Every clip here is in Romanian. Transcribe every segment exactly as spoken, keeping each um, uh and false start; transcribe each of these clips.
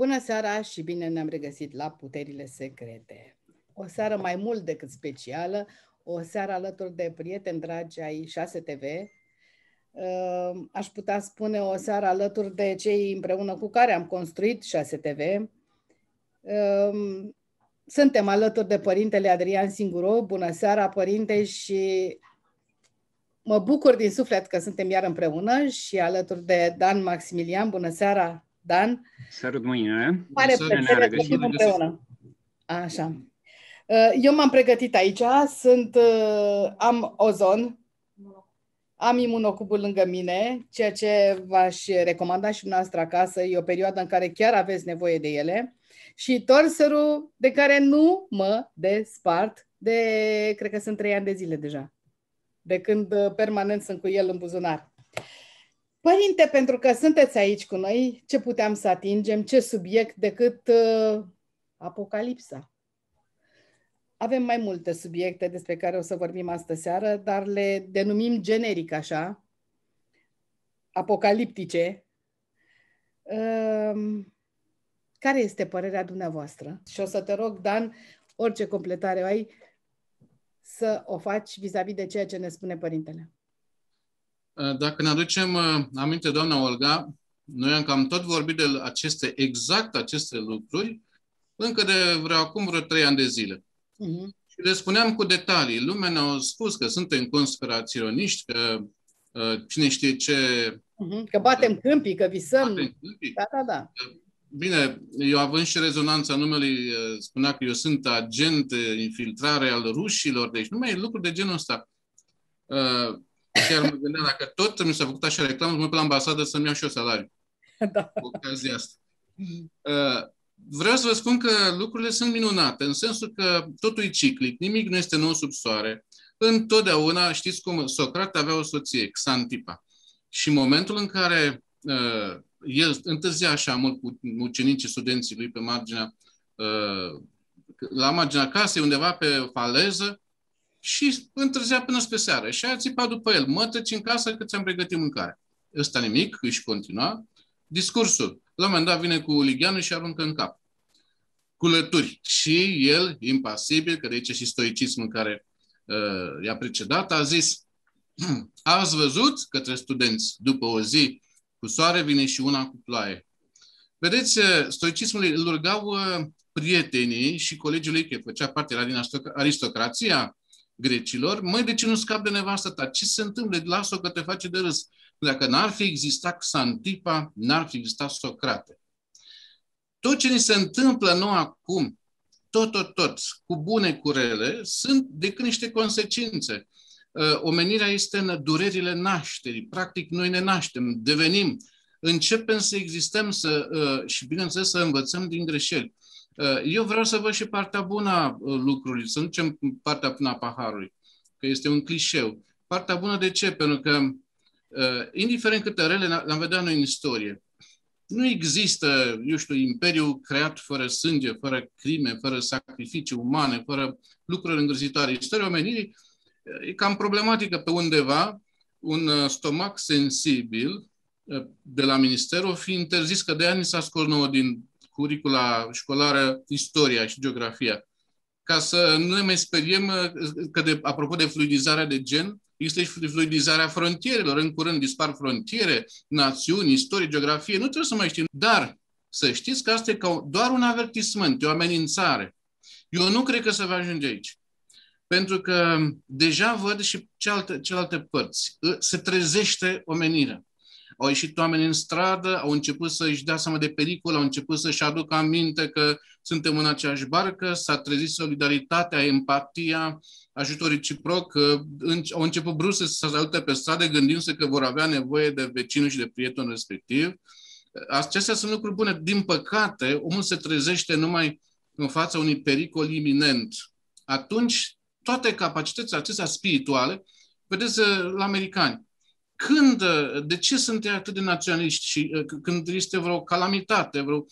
Bună seara și bine ne-am regăsit la Puterile Secrete. O seară mai mult decât specială, o seară alături de prieteni dragi ai șase T V. Aș putea spune o seară alături de cei împreună cu care am construit șase T V. Suntem alături de părintele Adrian Singuro. Bună seara, părinte, și mă bucur din suflet că suntem iar împreună și alături de Dan Maximilian. Bună seara, Dan. Sărut mâine. Mare plăcere să fim împreună. Așa. Eu m-am pregătit aici, sunt, am ozon, am imunocubul lângă mine, ceea ce v-aș recomanda și dumneavoastră acasă. E o perioadă în care chiar aveți nevoie de ele. Și torserul de care nu mă despart de, cred că sunt trei ani de zile deja, de când permanent sunt cu el în buzunar. Părinte, pentru că sunteți aici cu noi, ce puteam să atingem, ce subiect decât uh, Apocalipsa? Avem mai multe subiecte despre care o să vorbim astă seară, dar le denumim generic așa, apocaliptice. Uh, care este părerea dumneavoastră? Și o să te rog, Dan, orice completare ai, să o faci vis-a-vis de ceea ce ne spune părintele. Dacă ne aducem aminte, doamna Olga, noi am cam tot vorbit de aceste, exact aceste lucruri, încă de vreo acum vreo trei ani de zile. Uh-huh. Și le spuneam cu detalii. Lumea ne-a spus că suntem conspiraționiști, că uh, cine știe ce... Uh-huh. Că batem câmpii, că visăm. Batem câmpii. Da, da, da. Bine, eu având și rezonanța numelui, spunea că eu sunt agent infiltrare al rușilor, deci nu mai e lucruri de genul ăsta. Uh, Chiar mă gândeam, dacă tot mi s-a făcut așa reclamă, mă duc la ambasadă să-mi iau și eu salariu. Da. Cu ocazia asta. Uh, vreau să vă spun că lucrurile sunt minunate, în sensul că totul e ciclic, nimic nu este nou sub soare. Întotdeauna, știți cum, Socrate avea o soție, Xantipa. Și în momentul în care uh, el întârzia așa mult cu ucenicii, studenții lui pe marginea, uh, la marginea casei, undeva pe faleză, și întârzia până spre seară. Și a țipat după el: mă, treci în casă că ți-am pregătit mâncare. Ăsta nimic, își continua discursul. La un moment dat vine cu ligheanul și aruncă în cap. Culături. Și el, impasibil, că de aici și stoicismul care uh, i-a precedat, a zis: ați văzut, către studenți, după o zi cu soare vine și una cu ploaie. Vedeți, stoicismul îl rugau uh, prietenii și colegii lui, că făcea parte, era din aristocrația grecilor: măi, de ce nu scap de nevastă ta? Ce se întâmplă? Lasă-o că te face de râs. Dacă n-ar fi existat Xantipa, n-ar fi existat Socrate. Tot ce ni se întâmplă nou acum, tot, tot, tot, cu bune, cu rele, sunt decât niște consecințe. Omenirea este în durerile nașterii. Practic, noi ne naștem, devenim, începem să existăm să, și, bineînțeles, să învățăm din greșeli. Eu vreau să văd și partea bună a lucrurilor, să nu zicem partea bună a paharului, că este un clișeu. Partea bună de ce? Pentru că, indiferent câte rele le-am vedea noi în istorie, nu există, eu știu, imperiu creat fără sânge, fără crime, fără sacrificii umane, fără lucruri îngrozitoare. Istoria omenirii e cam problematică pe undeva. Un stomac sensibil de la minister o fi interzis, că de ani s-a scos nouă din curicula școlară istoria și geografia. Ca să nu ne mai speriem că, de, apropo de fluidizarea de gen, există și fluidizarea frontierelor. În curând dispar frontiere, națiuni, istorie, geografie. Nu trebuie să mai știm. Dar să știți că asta e ca doar un avertisment, e o amenințare. Eu nu cred că se va ajunge aici. Pentru că deja văd și celelalte, celelalte părți. Se trezește omenirea. Au ieșit oameni în stradă, au început să-și dea seama de pericol, au început să-și aducă aminte că suntem în aceeași barcă, s-a trezit solidaritatea, empatia, ajutor reciproc, au început brusc să se salute pe stradă gândindu-se că vor avea nevoie de vecinul și de prietenul respectiv. Acestea sunt lucruri bune. Din păcate, omul se trezește numai în fața unui pericol iminent. Atunci, toate capacitățile acestea spirituale, vedeți la americani, Când, de ce sunt atât de naționaliști și când este vreo calamitate, vreo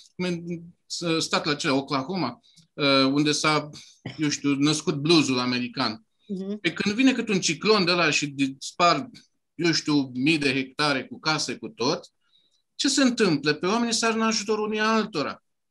statul acela, Oklahoma, unde s-a, eu știu, născut bluesul american. Uh-huh. Pe când vine cât un ciclon de ăla și dispar, eu știu, mii de hectare cu case, cu tot, ce se întâmplă? Pe oamenii sar în ajutorul unii altora.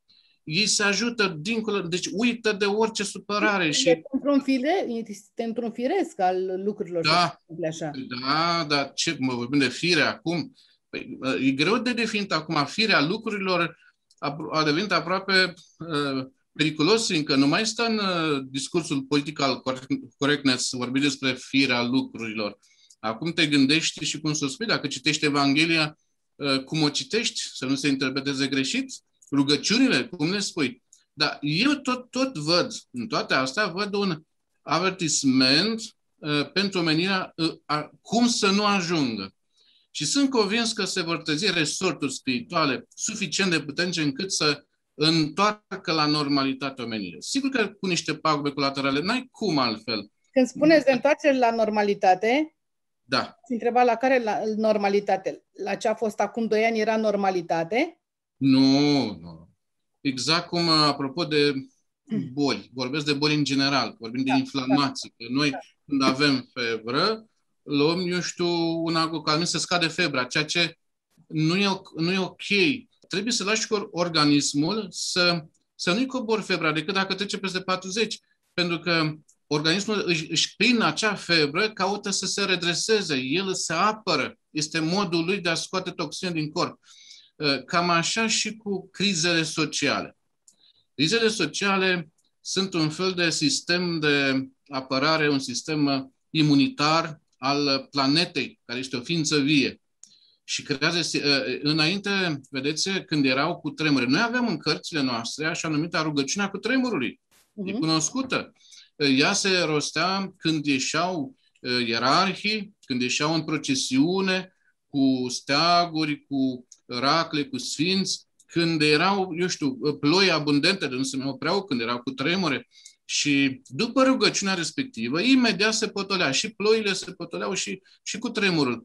ei se ajută dincolo, deci uită de orice supărare. Și... Este într-un fire, este într-un firesc al lucrurilor. Da, așa. da, dar ce, mă vorbim de fire acum? Păi, e greu de definit acum. Firea lucrurilor a, a devenit aproape uh, periculos, încă nu mai stă în uh, discursul political correctness, vorbi despre firea lucrurilor. Acum te gândești și cum să spui, dacă citești Evanghelia, uh, cum o citești, să nu se interpreteze greșit, rugăciunile, cum le spui. Dar eu tot, tot văd, în toate astea, văd un avertisment uh, pentru omenirea uh, uh, cum să nu ajungă. Și sunt convins că se vor trezi resorturi spirituale suficient de puternice încât să întoarcă la normalitate omenire. Sigur că cu niște pagube colaterale, n-ai cum altfel. Când spuneți de întoarcere la normalitate, da. Ați întrebat la care la normalitate? La ce a fost acum doi ani era normalitate? Nu, nu. Exact cum, apropo de boli, vorbesc de boli în general, vorbim da, de inflamații. Da, Noi, da. când avem febră, luăm, eu știu, un algocalmin să scade febra, ceea ce nu e, nu e ok. Trebuie să lași organismul să, să nu-i cobori febra decât dacă trece peste patruzeci, pentru că organismul își, își prin acea febră caută să se redreseze, el se apără, este modul lui de a scoate toxine din corp. Cam așa și cu crizele sociale. Crizele sociale sunt un fel de sistem de apărare, un sistem imunitar al planetei, care este o ființă vie. Și creează, înainte, vedeți, când erau cu tremure, noi aveam în cărțile noastre așa numită rugăciunea cu tremurului. Uh-huh. E cunoscută. Ea se rostea când ieșeau ierarhii, când ieșeau în procesiune, cu steaguri, cu racle, cu sfinți, când erau, eu știu, ploi abundente, de nu se mai opreau, când erau cu tremure. Și după rugăciunea respectivă, imediat se potolea. Și ploile se potoleau și, și cu tremurul.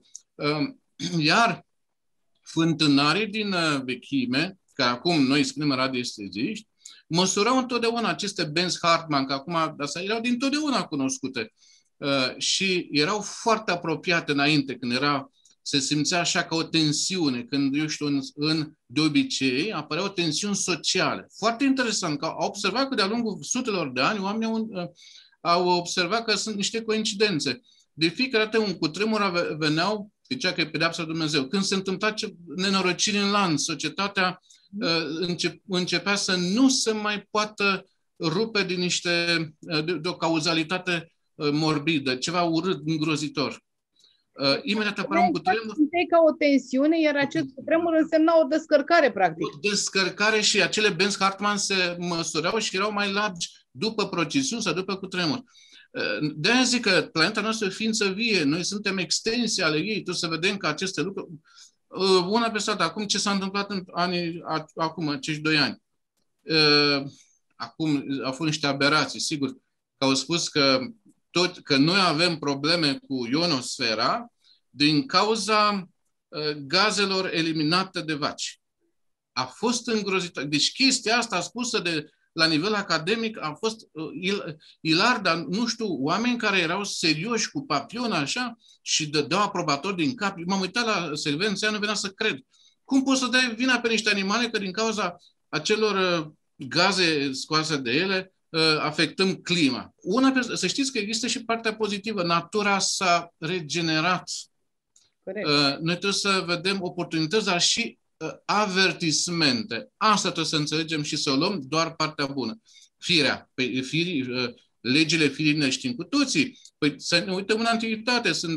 Iar fântânarii din vechime, care acum noi spunem radiesteziști, măsurau întotdeauna aceste Benz Hartmann, că acum astea erau dintotdeauna cunoscute. Și erau foarte apropiate înainte, când era, se simțea așa ca o tensiune, când, eu știu, în, în de obicei apăreau tensiuni sociale. Foarte interesant, că au observat că de-a lungul sutelor de ani oamenii au, au observat că sunt niște coincidențe. De fiecare dată un cutremur veneau, zicea că e pedeapsa lui Dumnezeu. Când se întâmpla nenorociri în lanț, societatea înce, începea să nu se mai poată rupe din niște, de, de o cauzalitate morbidă, ceva urât, îngrozitor. Uh, imediat apărea un cutremur. Ca o tensiune, iar acest cutremur însemna o descărcare, practic. O descărcare și acele Benz Hartmann se măsurau și erau mai largi după procesiuni sau după cutremur. Uh, de-aia zic că planeta noastră e o ființă vie, noi suntem extensie ale ei, trebuie să vedem că aceste lucruri... Uh, una peste alta, acum ce s-a întâmplat în anii, acum, acești doi ani? Uh, acum au fost niște aberații, sigur, că au spus că tot că noi avem probleme cu ionosfera din cauza uh, gazelor eliminate de vaci. A fost îngrozitor. Deci chestia asta spusă de, la nivel academic a fost uh, il, ilar, dar nu știu, oameni care erau serioși cu papiona așa și dădeau aprobator din cap. M-am uitat la secvența, nu venea să cred. Cum poți să dai vina pe niște animale că din cauza acelor uh, gaze scoase de ele afectăm clima. Una, să știți că există și partea pozitivă. Natura s-a regenerat. Corect. Noi trebuie să vedem oportunități, dar și avertismente. Asta trebuie să înțelegem și să o luăm doar partea bună. Firea. Păi, firii, legile firii ne știm cu toții. Păi să ne uităm în antichitate. Sunt,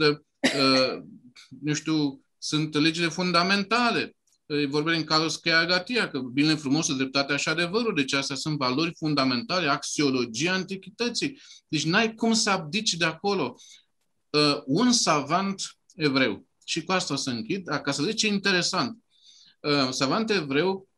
nu știu, sunt legile fundamentale. Vorbim în Carlos Cheia, că bine frumos, dreptatea și adevărul, deci astea sunt valori fundamentale, axiologia antichității. Deci n-ai cum să abdici de acolo. Uh, un savant evreu, și cu asta o să închid, ca să zic ce interesant. Uh, savant evreu,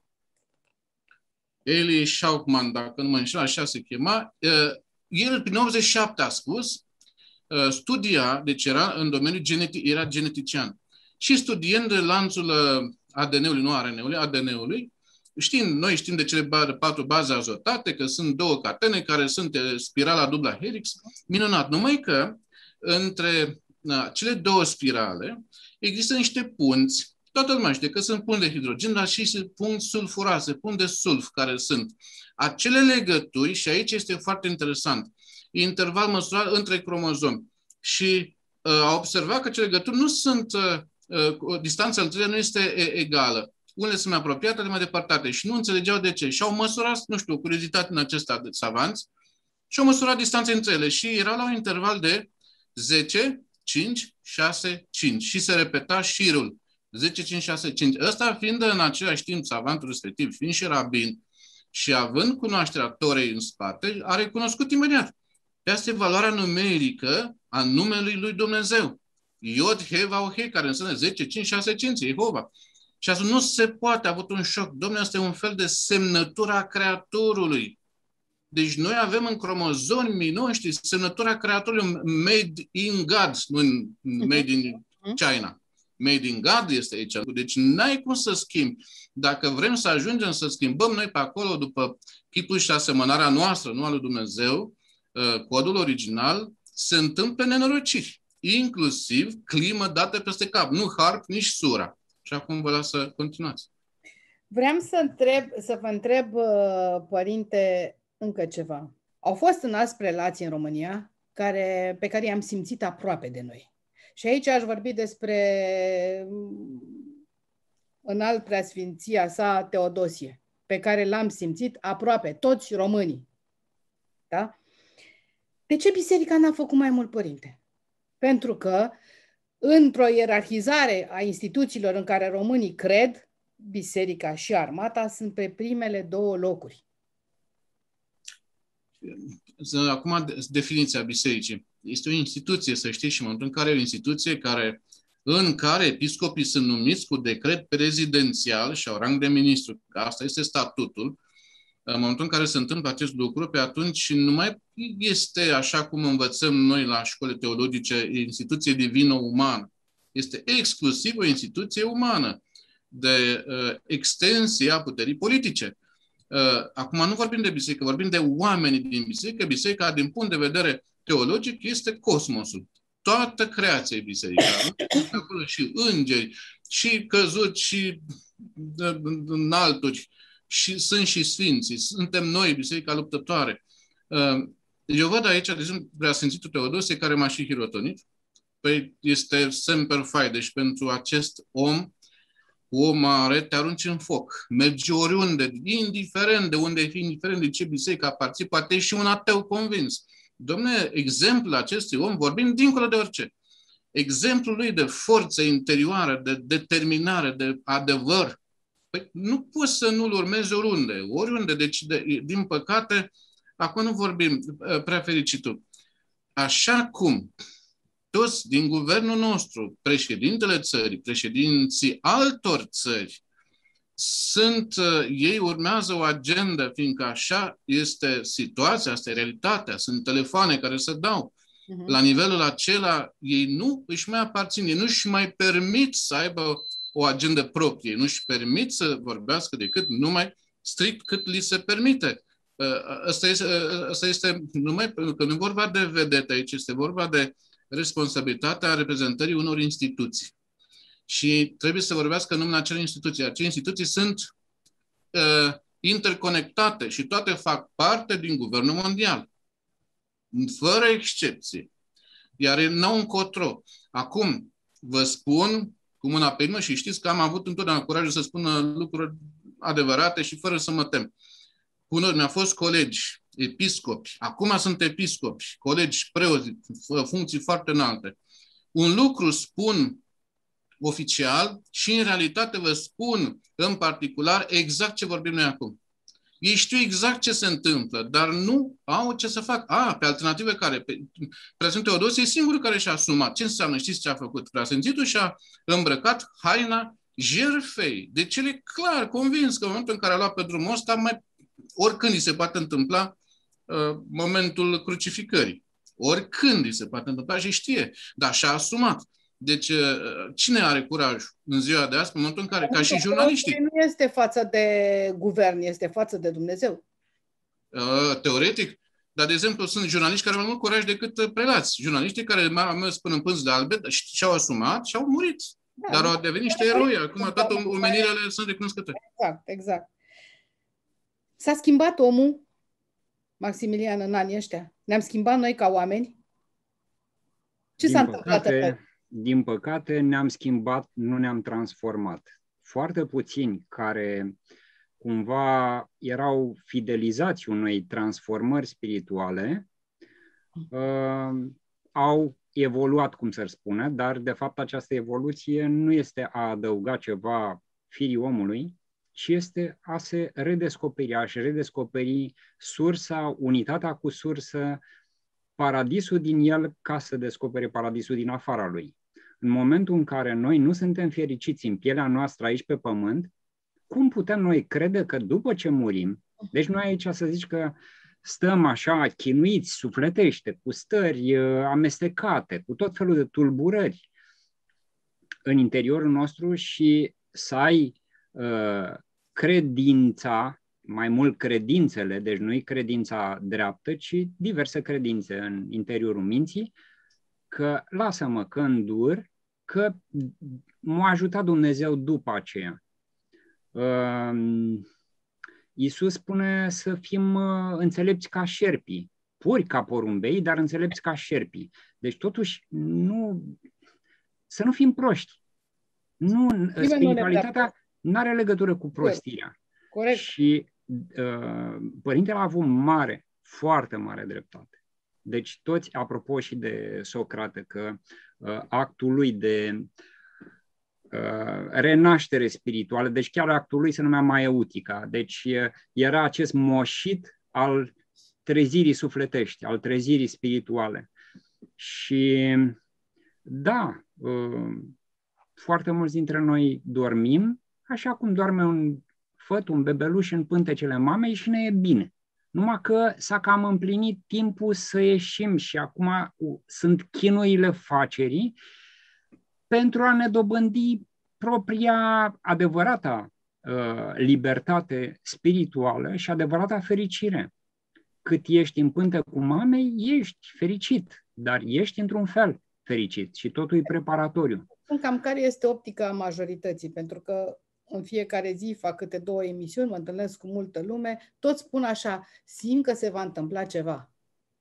Eli Schaupman, dacă nu mă înșel, așa se chema, uh, el prin optzeci și șapte a spus, uh, studia, deci era în domeniul genetic, era genetician, și studiind lanțul A D N-ului, nu A R N-ului, A D N-ului, știm, noi știm de cele patru baze azotate, că sunt două catene care sunt spirala dubla helix, minunat. Numai că între cele două spirale există niște punți, Toată lumea știe că sunt pungi de hidrogen, dar și pungi sulfuroase, pungi de sulf care sunt. Acele legături, și aici este foarte interesant, interval măsurat între cromozomi. Și uh, a observat că acele legături nu sunt, uh, uh, distanța între ele nu este egală. Unele sunt mai apropiate, altele mai depărtate și nu înțelegeau de ce. Și au măsurat, nu știu, o curiozitate în acesta de savanți, și au măsurat distanța între ele și era la un interval de zece, cinci, șase, cinci și se repeta șirul. zece, cinci, șase, cinci. Ăsta fiind în același timp savantul respectiv, fiind și rabin și având cunoașterea Torei în spate, a recunoscut imediat. Asta e valoarea numerică a numelui lui Dumnezeu. Iod, He, Vav, He, care înseamnă zece, cinci, șase, cinci, Jehova. Și asta nu se poate, a avut un șoc. Dom'le, asta e un fel de semnătura Creatorului. Deci noi avem în cromozomii noștri semnătura Creatorului, made in God, nu made in China. Made in God este aici. Deci n-ai cum să schimbi. Dacă vrem să ajungem să schimbăm noi pe acolo după chipul și asemănarea noastră, nu a lui Dumnezeu, codul original, se întâmplă nenorociri. Inclusiv climă dată peste cap. Nu harp, nici sura. Și acum vă las să continuați. Vreau să, întreb, să vă întreb, părinte, încă ceva. Au fost în alți prelații în România care, pe care i-am simțit aproape de noi. Și aici aș vorbi despre înalt preasfinția sa Teodosie, pe care l-am simțit aproape, toți românii. Da? De ce biserica n-a făcut mai mult, părinte? Pentru că într-o ierarhizare a instituțiilor în care românii cred, biserica și armata sunt pe primele două locuri. Acum, definiția bisericii. Este o instituție, să știți, și în momentul în care e o instituție care, în care episcopii sunt numiți cu decret prezidențial și au rang de ministru. Asta este statutul. În momentul în care se întâmplă acest lucru, pe atunci nu mai este așa cum învățăm noi la școli teologice, instituție divină-umană. Este exclusiv o instituție umană de uh, extensie a puterii politice. Uh, acum nu vorbim de biserică, vorbim de oamenii din biserică. Biserica, din punct de vedere teologic, este cosmosul. Toată creația e biserica. Acolo și îngeri, și căzuți, și înalturi, și sunt și sfinții. Suntem noi, biserica luptătoare. Eu văd aici, de exemplu, preasfințitul Teodosie, care m-a și hirotonit. Păi este semper fai. Deci pentru acest om, om mare, te arunci în foc. Mergi oriunde, indiferent de unde e fi, indiferent de ce biserică aparții, poate e și un ateu convins. Dom'le, exemplul acestui om, vorbim dincolo de orice. Exemplul lui de forță interioară, de determinare, de adevăr, păi nu poți să nu-l urmezi oriunde. Oriunde. Deci, de, din păcate, acum nu vorbim prea fericitul. Așa cum toți din guvernul nostru, președintele țării, președinții altor țări, sunt, ei urmează o agendă, fiindcă așa este situația, asta e realitatea, sunt telefoane care se dau. Uh-huh. La nivelul acela, ei nu își mai aparțin, ei nu își mai permit să aibă o agendă proprie, nu își permit să vorbească decât numai strict cât li se permite. Asta este, asta este numai pentru că nu e vorba de vedete aici, este vorba de responsabilitatea reprezentării unor instituții. Și trebuie să vorbească în numele acelei instituții. Acele instituții sunt uh, interconectate și toate fac parte din guvernul mondial. Fără excepție. Iar n-au încotro. Acum, vă spun cu mâna pe inimă și știți că am avut întotdeauna curajul să spun lucruri adevărate și fără să mă tem. Cunosc, mi-au fost colegi, episcopi, acum sunt episcopi, colegi, preoți, funcții foarte înalte. Un lucru spun oficial și în realitate vă spun în particular exact ce vorbim noi acum. Ei știu exact ce se întâmplă, dar nu au ce să facă. A, pe alternative care? Preasfințitul Teodosie e singurul care și-a asumat. Ce înseamnă? Știți ce a făcut? Preasfințitul și-a îmbrăcat haina jertfei. Deci el e clar, convins că în momentul în care a luat pe drumul ăsta, mai, oricând îi se poate întâmpla uh, momentul crucificării. Oricând îi se poate întâmpla și știe. Dar și-a asumat. Deci, cine are curaj în ziua de azi, în momentul în care, ca și jurnaliștii... Nu este față de guvern, este față de Dumnezeu. Teoretic. Dar, de exemplu, sunt jurnaliști care au mai mult curaj decât prelați. Jurnaliștii care au mers până în pânzi de albe și-au asumat și au murit. Da, Dar nu? au devenit niște eroi. Acum toată omenirea le sunt recunoscători. Exact, exact. S-a schimbat omul, Maximilian, în anii ăștia? Ne-am schimbat noi ca oameni? Ce Din s-a întâmplat? păcate, din păcate ne-am schimbat, nu ne-am transformat. Foarte puțini care cumva erau fidelizați unei transformări spirituale uh, au evoluat, cum să spune, dar de fapt această evoluție nu este a adăuga ceva firii omului, ci este a se redescoperi, a-și redescoperi sursa, unitatea cu sursă, paradisul din el ca să descopere paradisul din afara lui. În momentul în care noi nu suntem fericiți în pielea noastră aici pe pământ, cum putem noi crede că după ce murim, deci noi aici să zici că stăm așa chinuiți, sufletește, cu stări uh, amestecate, cu tot felul de tulburări în interiorul nostru și să ai uh, credința, mai mult credințele, deci nu-i credința dreaptă, ci diverse credințe în interiorul minții, că lasă-mă că îndur, că m-a ajutat Dumnezeu după aceea. Uh, Iisus spune să fim uh, înțelepți ca șerpii, puri ca porumbei, dar înțelepți ca șerpii. Deci totuși nu, să nu fim proști. Nu, spiritualitatea nu are legătură cu prostirea. Corect. Și uh, Părintele a avut mare, foarte mare dreptate. Deci toți, apropo și de Socrate, că uh, actul lui de uh, renaștere spirituală, deci chiar actul lui se numea Maeutica, deci uh, era acest moșit al trezirii sufletești, al trezirii spirituale. Și da, uh, foarte mulți dintre noi dormim, așa cum doarme un făt, un bebeluș în pântecele mamei și ne e bine. Numai că s-a cam împlinit timpul să ieșim și acum sunt chinurile facerii pentru a ne dobândi propria adevărata uh, libertate spirituală și adevărata fericire. Cât ești în pântecul mamei, ești fericit, dar ești într-un fel fericit și totul e preparatoriu. Cam care este optica majorității, pentru că în fiecare zi fac câte două emisiuni, mă întâlnesc cu multă lume, toți spun așa, simt că se va întâmpla ceva.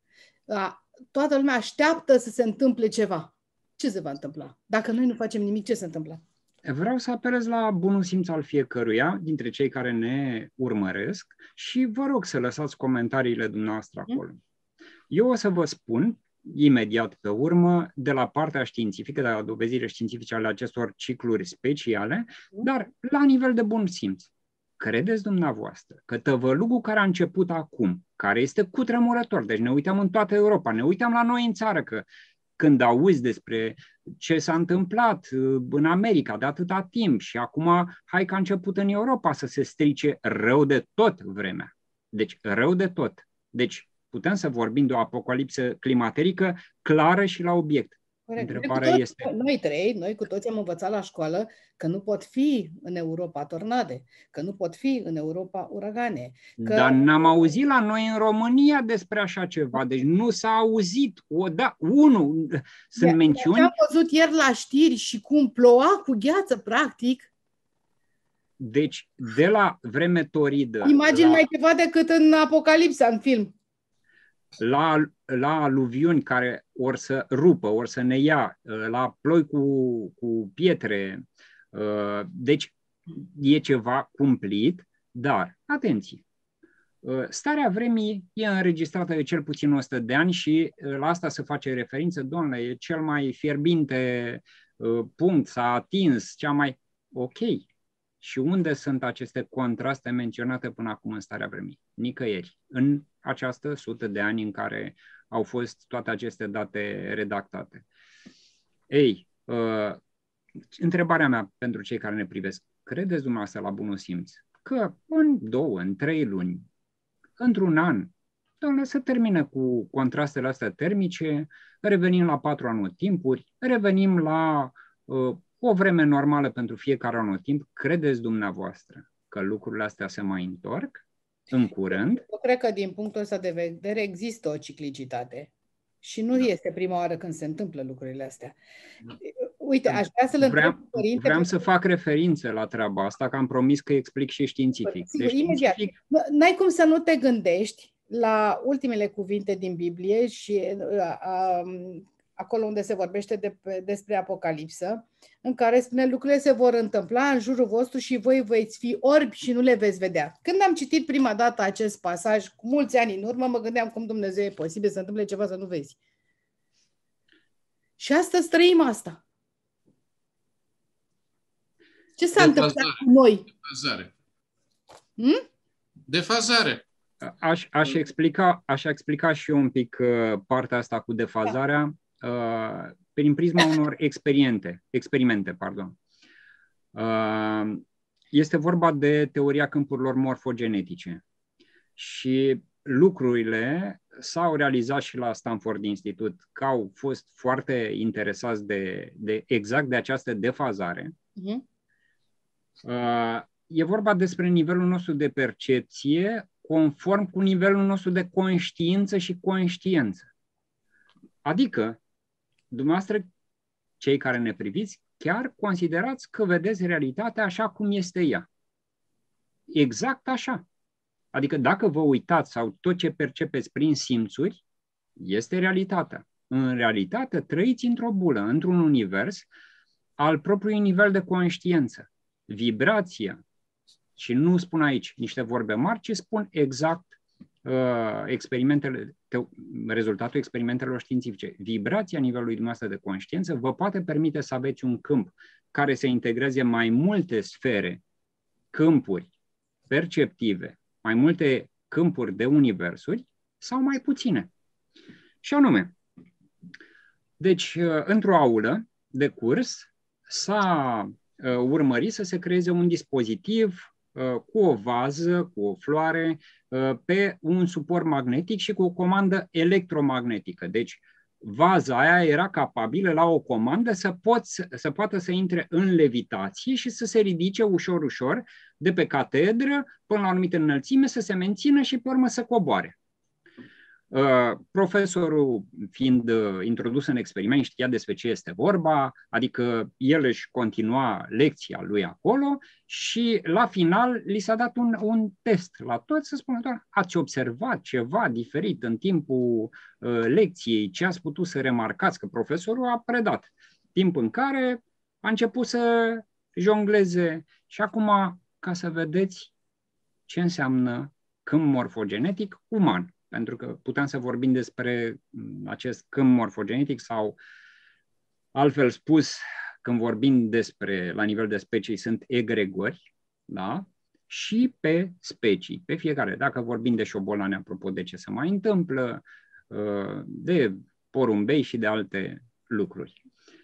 Da, toată lumea așteaptă să se întâmple ceva. Ce se va întâmpla? Dacă noi nu facem nimic, ce se întâmplă? Vreau să apelez la bunul simț al fiecăruia dintre cei care ne urmăresc și vă rog să lăsați comentariile dumneavoastră acolo. Eu o să vă spun imediat pe urmă, de la partea științifică, de la dovezile științifice ale acestor cicluri speciale, dar la nivel de bun simț. Credeți dumneavoastră că tăvălugul care a început acum, care este cutremurător, deci ne uităm în toată Europa, ne uităm la noi în țară, că când auzi despre ce s-a întâmplat în America de atâta timp și acum hai că a început în Europa să se strice rău de tot vremea. Deci rău de tot. Deci putem să vorbim de o apocalipsă climaterică clară și la obiect. Corect. Întrebarea toți, este... Noi trei, noi cu toți am învățat la școală că nu pot fi în Europa tornade, că nu pot fi în Europa uragane. Că... Dar n-am auzit la noi în România despre așa ceva, deci nu s-a auzit. O, da, unul, sunt de, mențiuni... De am văzut ieri la știri și cum ploua cu gheață, practic. Deci, de la vreme toridă... Imagini la... mai ceva decât în Apocalipsa, în film. La, la aluviuni care or să rupă, or să ne ia, la ploi cu, cu pietre, deci e ceva cumplit, dar, atenție, starea vremii e înregistrată de cel puțin o sută de ani și la asta se face referință, domnule, e cel mai fierbinte punct, s-a atins, cea mai... Ok. Și unde sunt aceste contraste menționate până acum în starea vremii? Nicăieri. În această sută de ani în care au fost toate aceste date redactate. Ei, uh, întrebarea mea pentru cei care ne privesc, credeți dumneavoastră la bunul simț că în două, în trei luni, într-un an, domnule, se termină cu contrastele astea termice, revenim la patru anotimpuri, revenim la uh, o vreme normală pentru fiecare anotimp, credeți dumneavoastră că lucrurile astea se mai întorc în curând? Eu cred că din punctul ăsta de vedere există o ciclicitate și nu da. este prima oară când se întâmplă lucrurile astea. Uite, aș vrea să-l întreb vreau, părinte. vreau să fac referință la treaba asta, că am promis că explic și științific. Sigur, deci, imediat. științific... N-ai cum să nu te gândești la ultimele cuvinte din Biblie și a, a, acolo unde se vorbește de, despre Apocalipsă, în care spune lucrurile se vor întâmpla în jurul vostru și voi veți fi orbi și nu le veți vedea. Când am citit prima dată acest pasaj, cu mulți ani în urmă, mă gândeam cum Dumnezeu e posibil să întâmple ceva să nu vezi. Și astăzi trăim asta. Ce s-a întâmplat cu noi? Defazare. Hmm? Defazare. Aș, aș, explica, aș explica și eu un pic uh, partea asta cu defazarea uh, prin prisma unor experimente, experimente. Pardon. Uh, este vorba de teoria câmpurilor morfogenetice și lucrurile s-au realizat și la Stanford Institute, că au fost foarte interesați de, de exact de această defazare. Uh-huh. Uh, e vorba despre nivelul nostru de percepție conform cu nivelul nostru de conștiință și conștiență. Adică, dumneavoastră, cei care ne priviți, chiar considerați că vedeți realitatea așa cum este ea. Exact așa. Adică dacă vă uitați sau tot ce percepeți prin simțuri, este realitatea. În realitate, trăiți într-o bulă, într-un univers al propriului nivel de conștiință. Vibrația, și nu spun aici niște vorbe mari, ci spun exact uh, experimentele, te, rezultatul experimentelor științifice. Vibrația nivelului dumneavoastră de conștiință vă poate permite să aveți un câmp care să integreze mai multe sfere, câmpuri perceptive, mai multe câmpuri de universuri sau mai puține. Și anume, deci, uh, într-o aulă de curs s-a uh, urmărit să se creeze un dispozitiv cu o vază, cu o floare, pe un suport magnetic și cu o comandă electromagnetică. Deci, vaza aia era capabilă la o comandă să, poți, să poată să intre în levitație și să se ridice ușor, ușor de pe catedră până la o anumită înălțime, să se mențină și pe urmă să coboare. Uh, profesorul, fiind uh, introdus în experiment, știa despre ce este vorba, adică el își continua lecția lui acolo și la final li s-a dat un, un test la toți să spună doar, ați observat ceva diferit în timpul uh, lecției, ce ați putut să remarcați, că profesorul a predat, timp în care a început să jongleze și acum, ca să vedeți ce înseamnă câmp morfogenetic uman. Pentru că puteam să vorbim despre acest câmp morfogenetic sau, altfel spus, când vorbim despre, la nivel de specii, sunt egregori, da? Și pe specii, pe fiecare. Dacă vorbim de șobolani, apropo de ce se mai întâmplă, de porumbei și de alte lucruri.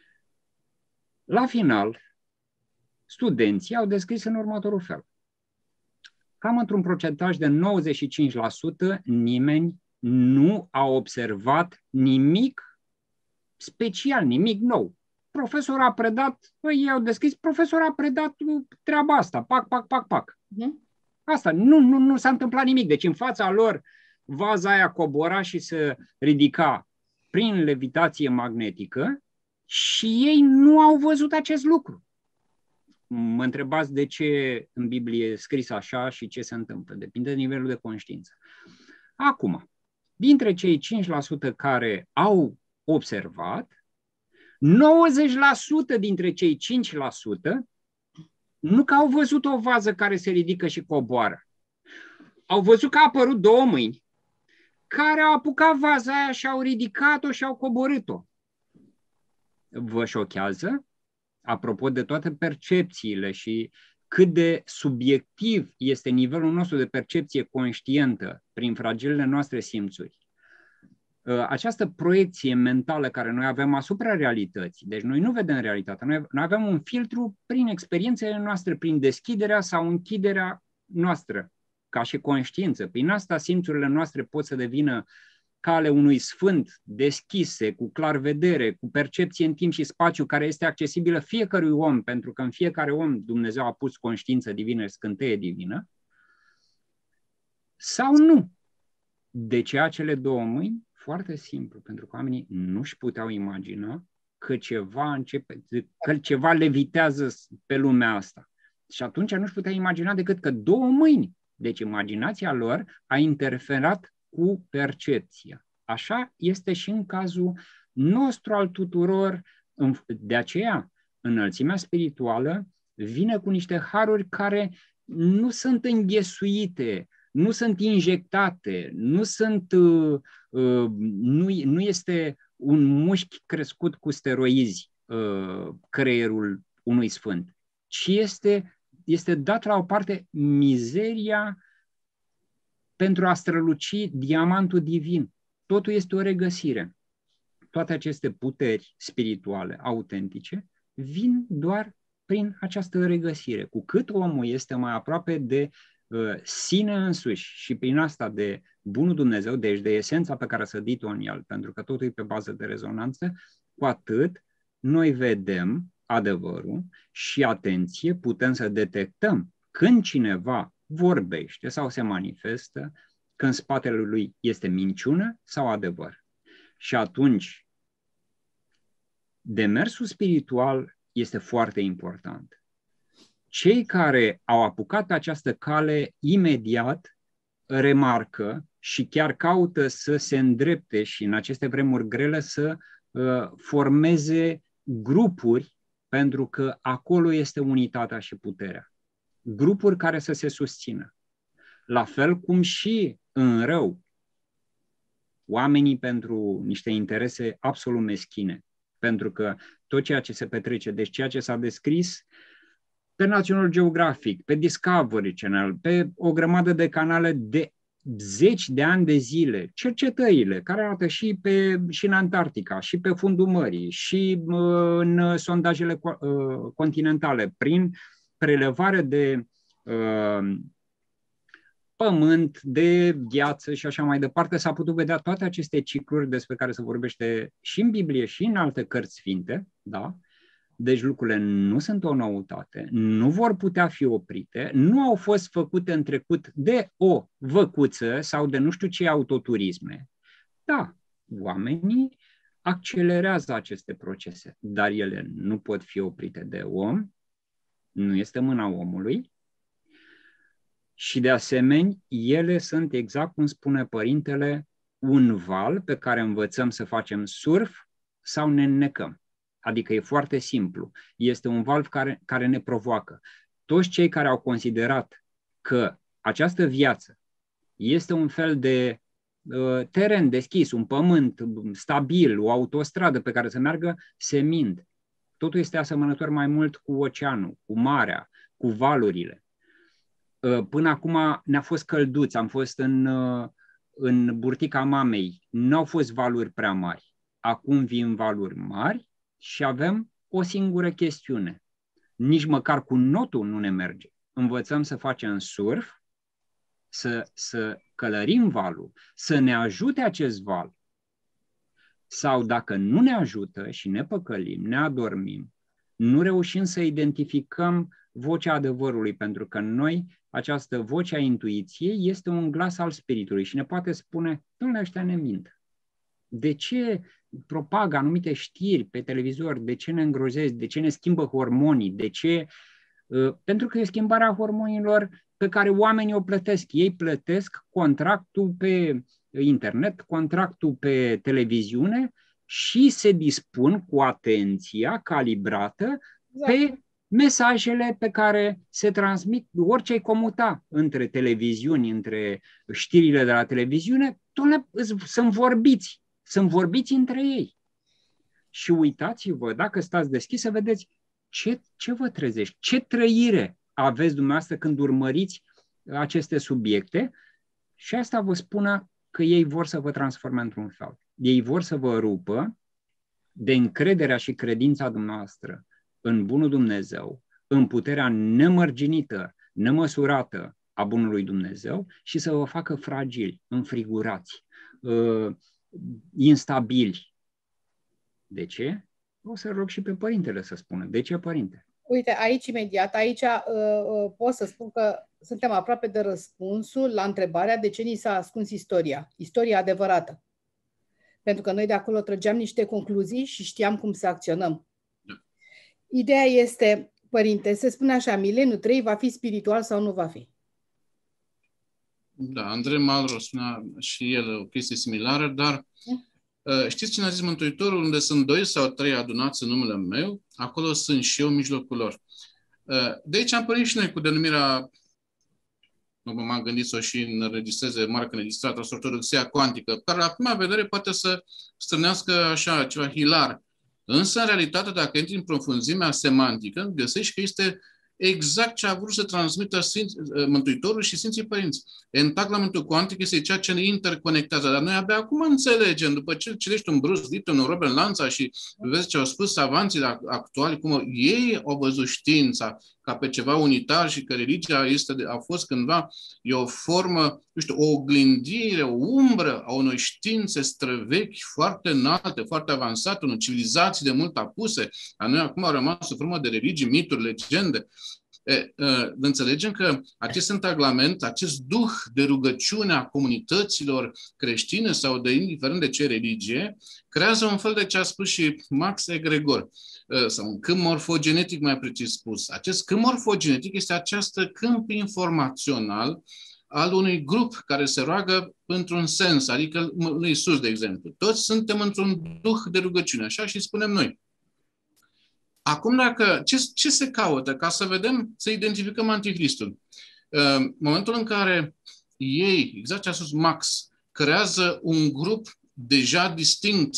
La final, studenții au descris în următorul fel. Cam într-un procentaj de nouăzeci și cinci la sută nimeni nu a observat nimic special, nimic nou. Profesorul a predat, păi ei au deschis, profesorul a predat treaba asta, pac, pac, pac, pac. Asta, nu, nu, nu s-a întâmplat nimic. Deci în fața lor vaza aia cobora și se ridica prin levitație magnetică și ei nu au văzut acest lucru. Mă întrebați de ce în Biblie e scris așa și ce se întâmplă. Depinde de nivelul de conștiință. Acum, dintre cei cinci la sută care au observat, nouăzeci la sută dintre cei cinci la sută nu că au văzut o vază care se ridică și coboară. Au văzut că a apărut două mâini care au apucat vaza aia și au ridicat-o și au coborât-o. Vă șochează? Apropo de toate percepțiile și cât de subiectiv este nivelul nostru de percepție conștientă prin fragilele noastre simțuri. Această proiecție mentală care noi avem asupra realității, deci noi nu vedem realitatea, noi, noi avem un filtru prin experiențele noastre, prin deschiderea sau închiderea noastră, ca și conștiință. Prin asta simțurile noastre pot să devină ca ale unui sfânt deschise, cu clarvedere, cu percepție în timp și spațiu, care este accesibilă fiecărui om, pentru că în fiecare om Dumnezeu a pus conștiință divină și scânteie divină, sau nu. De ce acele două mâini? Foarte simplu, pentru că oamenii nu-și puteau imagina că ceva începe, că ceva levitează pe lumea asta. Și atunci nu-și putea imagina decât că două mâini. Deci imaginația lor a interferat cu percepția. Așa este și în cazul nostru al tuturor. De aceea, înălțimea spirituală vine cu niște haruri care nu sunt înghesuite, nu sunt injectate, nu sunt, uh, uh, nu, nu este un mușchi crescut cu steroizi uh, creierul unui sfânt, ci este, este dat la o parte mizeria pentru a străluci diamantul divin. Totul este o regăsire. Toate aceste puteri spirituale autentice vin doar prin această regăsire. Cu cât omul este mai aproape de uh, sine însuși și prin asta de bunul Dumnezeu, deci de esența pe care a sădit-o în el, pentru că totul e pe bază de rezonanță, cu atât noi vedem adevărul și, atenție, putem să detectăm când cineva vorbește sau se manifestă, că în spatele lui este minciună sau adevăr. Și atunci, demersul spiritual este foarte important. Cei care au apucat această cale imediat remarcă și chiar caută să se îndrepte și în aceste vremuri grele să uh, formeze grupuri, pentru că acolo este unitatea și puterea. Grupuri care să se susțină. La fel cum și în rău, oamenii pentru niște interese absolut meschine. Pentru că tot ceea ce se petrece, deci ceea ce s-a descris pe National Geographic, pe Discovery Channel, pe o grămadă de canale de zeci de ani de zile, cercetările care arată și, pe, și în Antarctica, și pe fundul mării, și uh, în sondajele uh, continentale, prin prelevare de uh, pământ, de gheață și așa mai departe, s-a putut vedea toate aceste cicluri despre care se vorbește și în Biblie și în alte cărți sfinte, da? Deci lucrurile nu sunt o noutate, nu vor putea fi oprite, nu au fost făcute în trecut de o văcuță sau de nu știu ce autoturisme. Da, oamenii accelerează aceste procese, dar ele nu pot fi oprite de om, nu este mâna omului. Și de asemenea, ele sunt, exact cum spune părintele, un val pe care învățăm să facem surf sau ne înnecăm. Adică e foarte simplu. Este un val care, care ne provoacă. Toți cei care au considerat că această viață este un fel de uh, teren deschis, un pământ stabil, o autostradă pe care să meargă, se mint. Totul este asemănător mai mult cu oceanul, cu marea, cu valurile. Uh, până acum ne-a fost călduț, am fost în, uh, în burtica mamei, nu au fost valuri prea mari. Acum vin valuri mari și avem o singură chestiune. Nici măcar cu notul nu ne merge. Învățăm să facem surf, să, să călărim valul, să ne ajute acest val. Sau dacă nu ne ajută și ne păcălim, ne adormim, nu reușim să identificăm vocea adevărului, pentru că în noi această voce a intuiției este un glas al spiritului și ne poate spune, dom'le, ăștia ne mint. De ce propagă anumite știri pe televizor, de ce ne îngrozesc, de ce ne schimbă hormonii, de ce... Uh, pentru că e schimbarea hormonilor pe care oamenii o plătesc. Ei plătesc contractul pe internet, contractul pe televiziune și se dispun cu atenția calibrată pe mesajele pe care se transmit, orice comuta între televiziuni, între știrile de la televiziune, sunt vorbiți. Sunt vorbiți între ei. Și uitați-vă, dacă stați deschis, să vedeți ce, ce vă trezești, ce trăire aveți dumneavoastră când urmăriți aceste subiecte și asta vă spună că ei vor să vă transforme într-un fel. Ei vor să vă rupă de încrederea și credința dumneavoastră în bunul Dumnezeu, în puterea nemărginită, nemăsurată a bunului Dumnezeu și să vă facă fragili, înfrigurați, uh, instabili. De ce? O să rog și pe părintele să spună. De ce, părinte? Uite, aici imediat, aici uh, uh, pot să spun că suntem aproape de răspunsul la întrebarea de ce ni s-a ascuns istoria, istoria adevărată. Pentru că noi de acolo trăgeam niște concluzii și știam cum să acționăm. Ideea este, părinte, se spune așa, mileniul trei va fi spiritual sau nu va fi? Da, Andrei Malro spunea și el o chestie similară, dar uh, știți ce ne-a zis Mântuitorul? Unde sunt doi sau trei adunați în numele meu, acolo sunt și eu în mijlocul lor. Uh, de aici am pornit și noi cu denumirea, nu m-am gândit să o și înregistreze marcă înregistrată, ortodoxia cuantică, care la prima vedere poate să strânească așa ceva hilar. Însă, în realitate, dacă intri în profunzimea semantică, găsești că este exact ce a vrut să transmită Sfinț, Mântuitorul și Sfinții Părinți. Entaclamentul cuantic este ceea ce ne interconectează, dar noi abia acum înțelegem, după ce citești un Bruce Lipton, un Robert Lanza și vezi ce au spus savanții actuali, cum ei au văzut știința ca pe ceva unitar și că religia este, a fost cândva e o formă, nu știu, o oglindire, o umbră a unor științe străvechi, foarte înalte, foarte avansate, unor civilizații de mult apuse. A noi acum au rămas sub formă de religii, mituri, legende. E, e, înțelegem că acest întaglament, acest duh de rugăciune a comunităților creștine sau de indiferent de ce religie, creează un fel de ce a spus și Max Egregor, sau un câmp morfogenetic, mai precis spus. Acest câmp morfogenetic este acest câmp informațional al unui grup care se roagă într-un sens, adică lui Iisus, de exemplu. Toți suntem într-un duh de rugăciune, așa și spunem noi. Acum, dacă, ce, ce se caută? Ca să vedem, să identificăm Anticristul. În momentul în care ei, exact ce a spus Max, creează un grup deja distinct,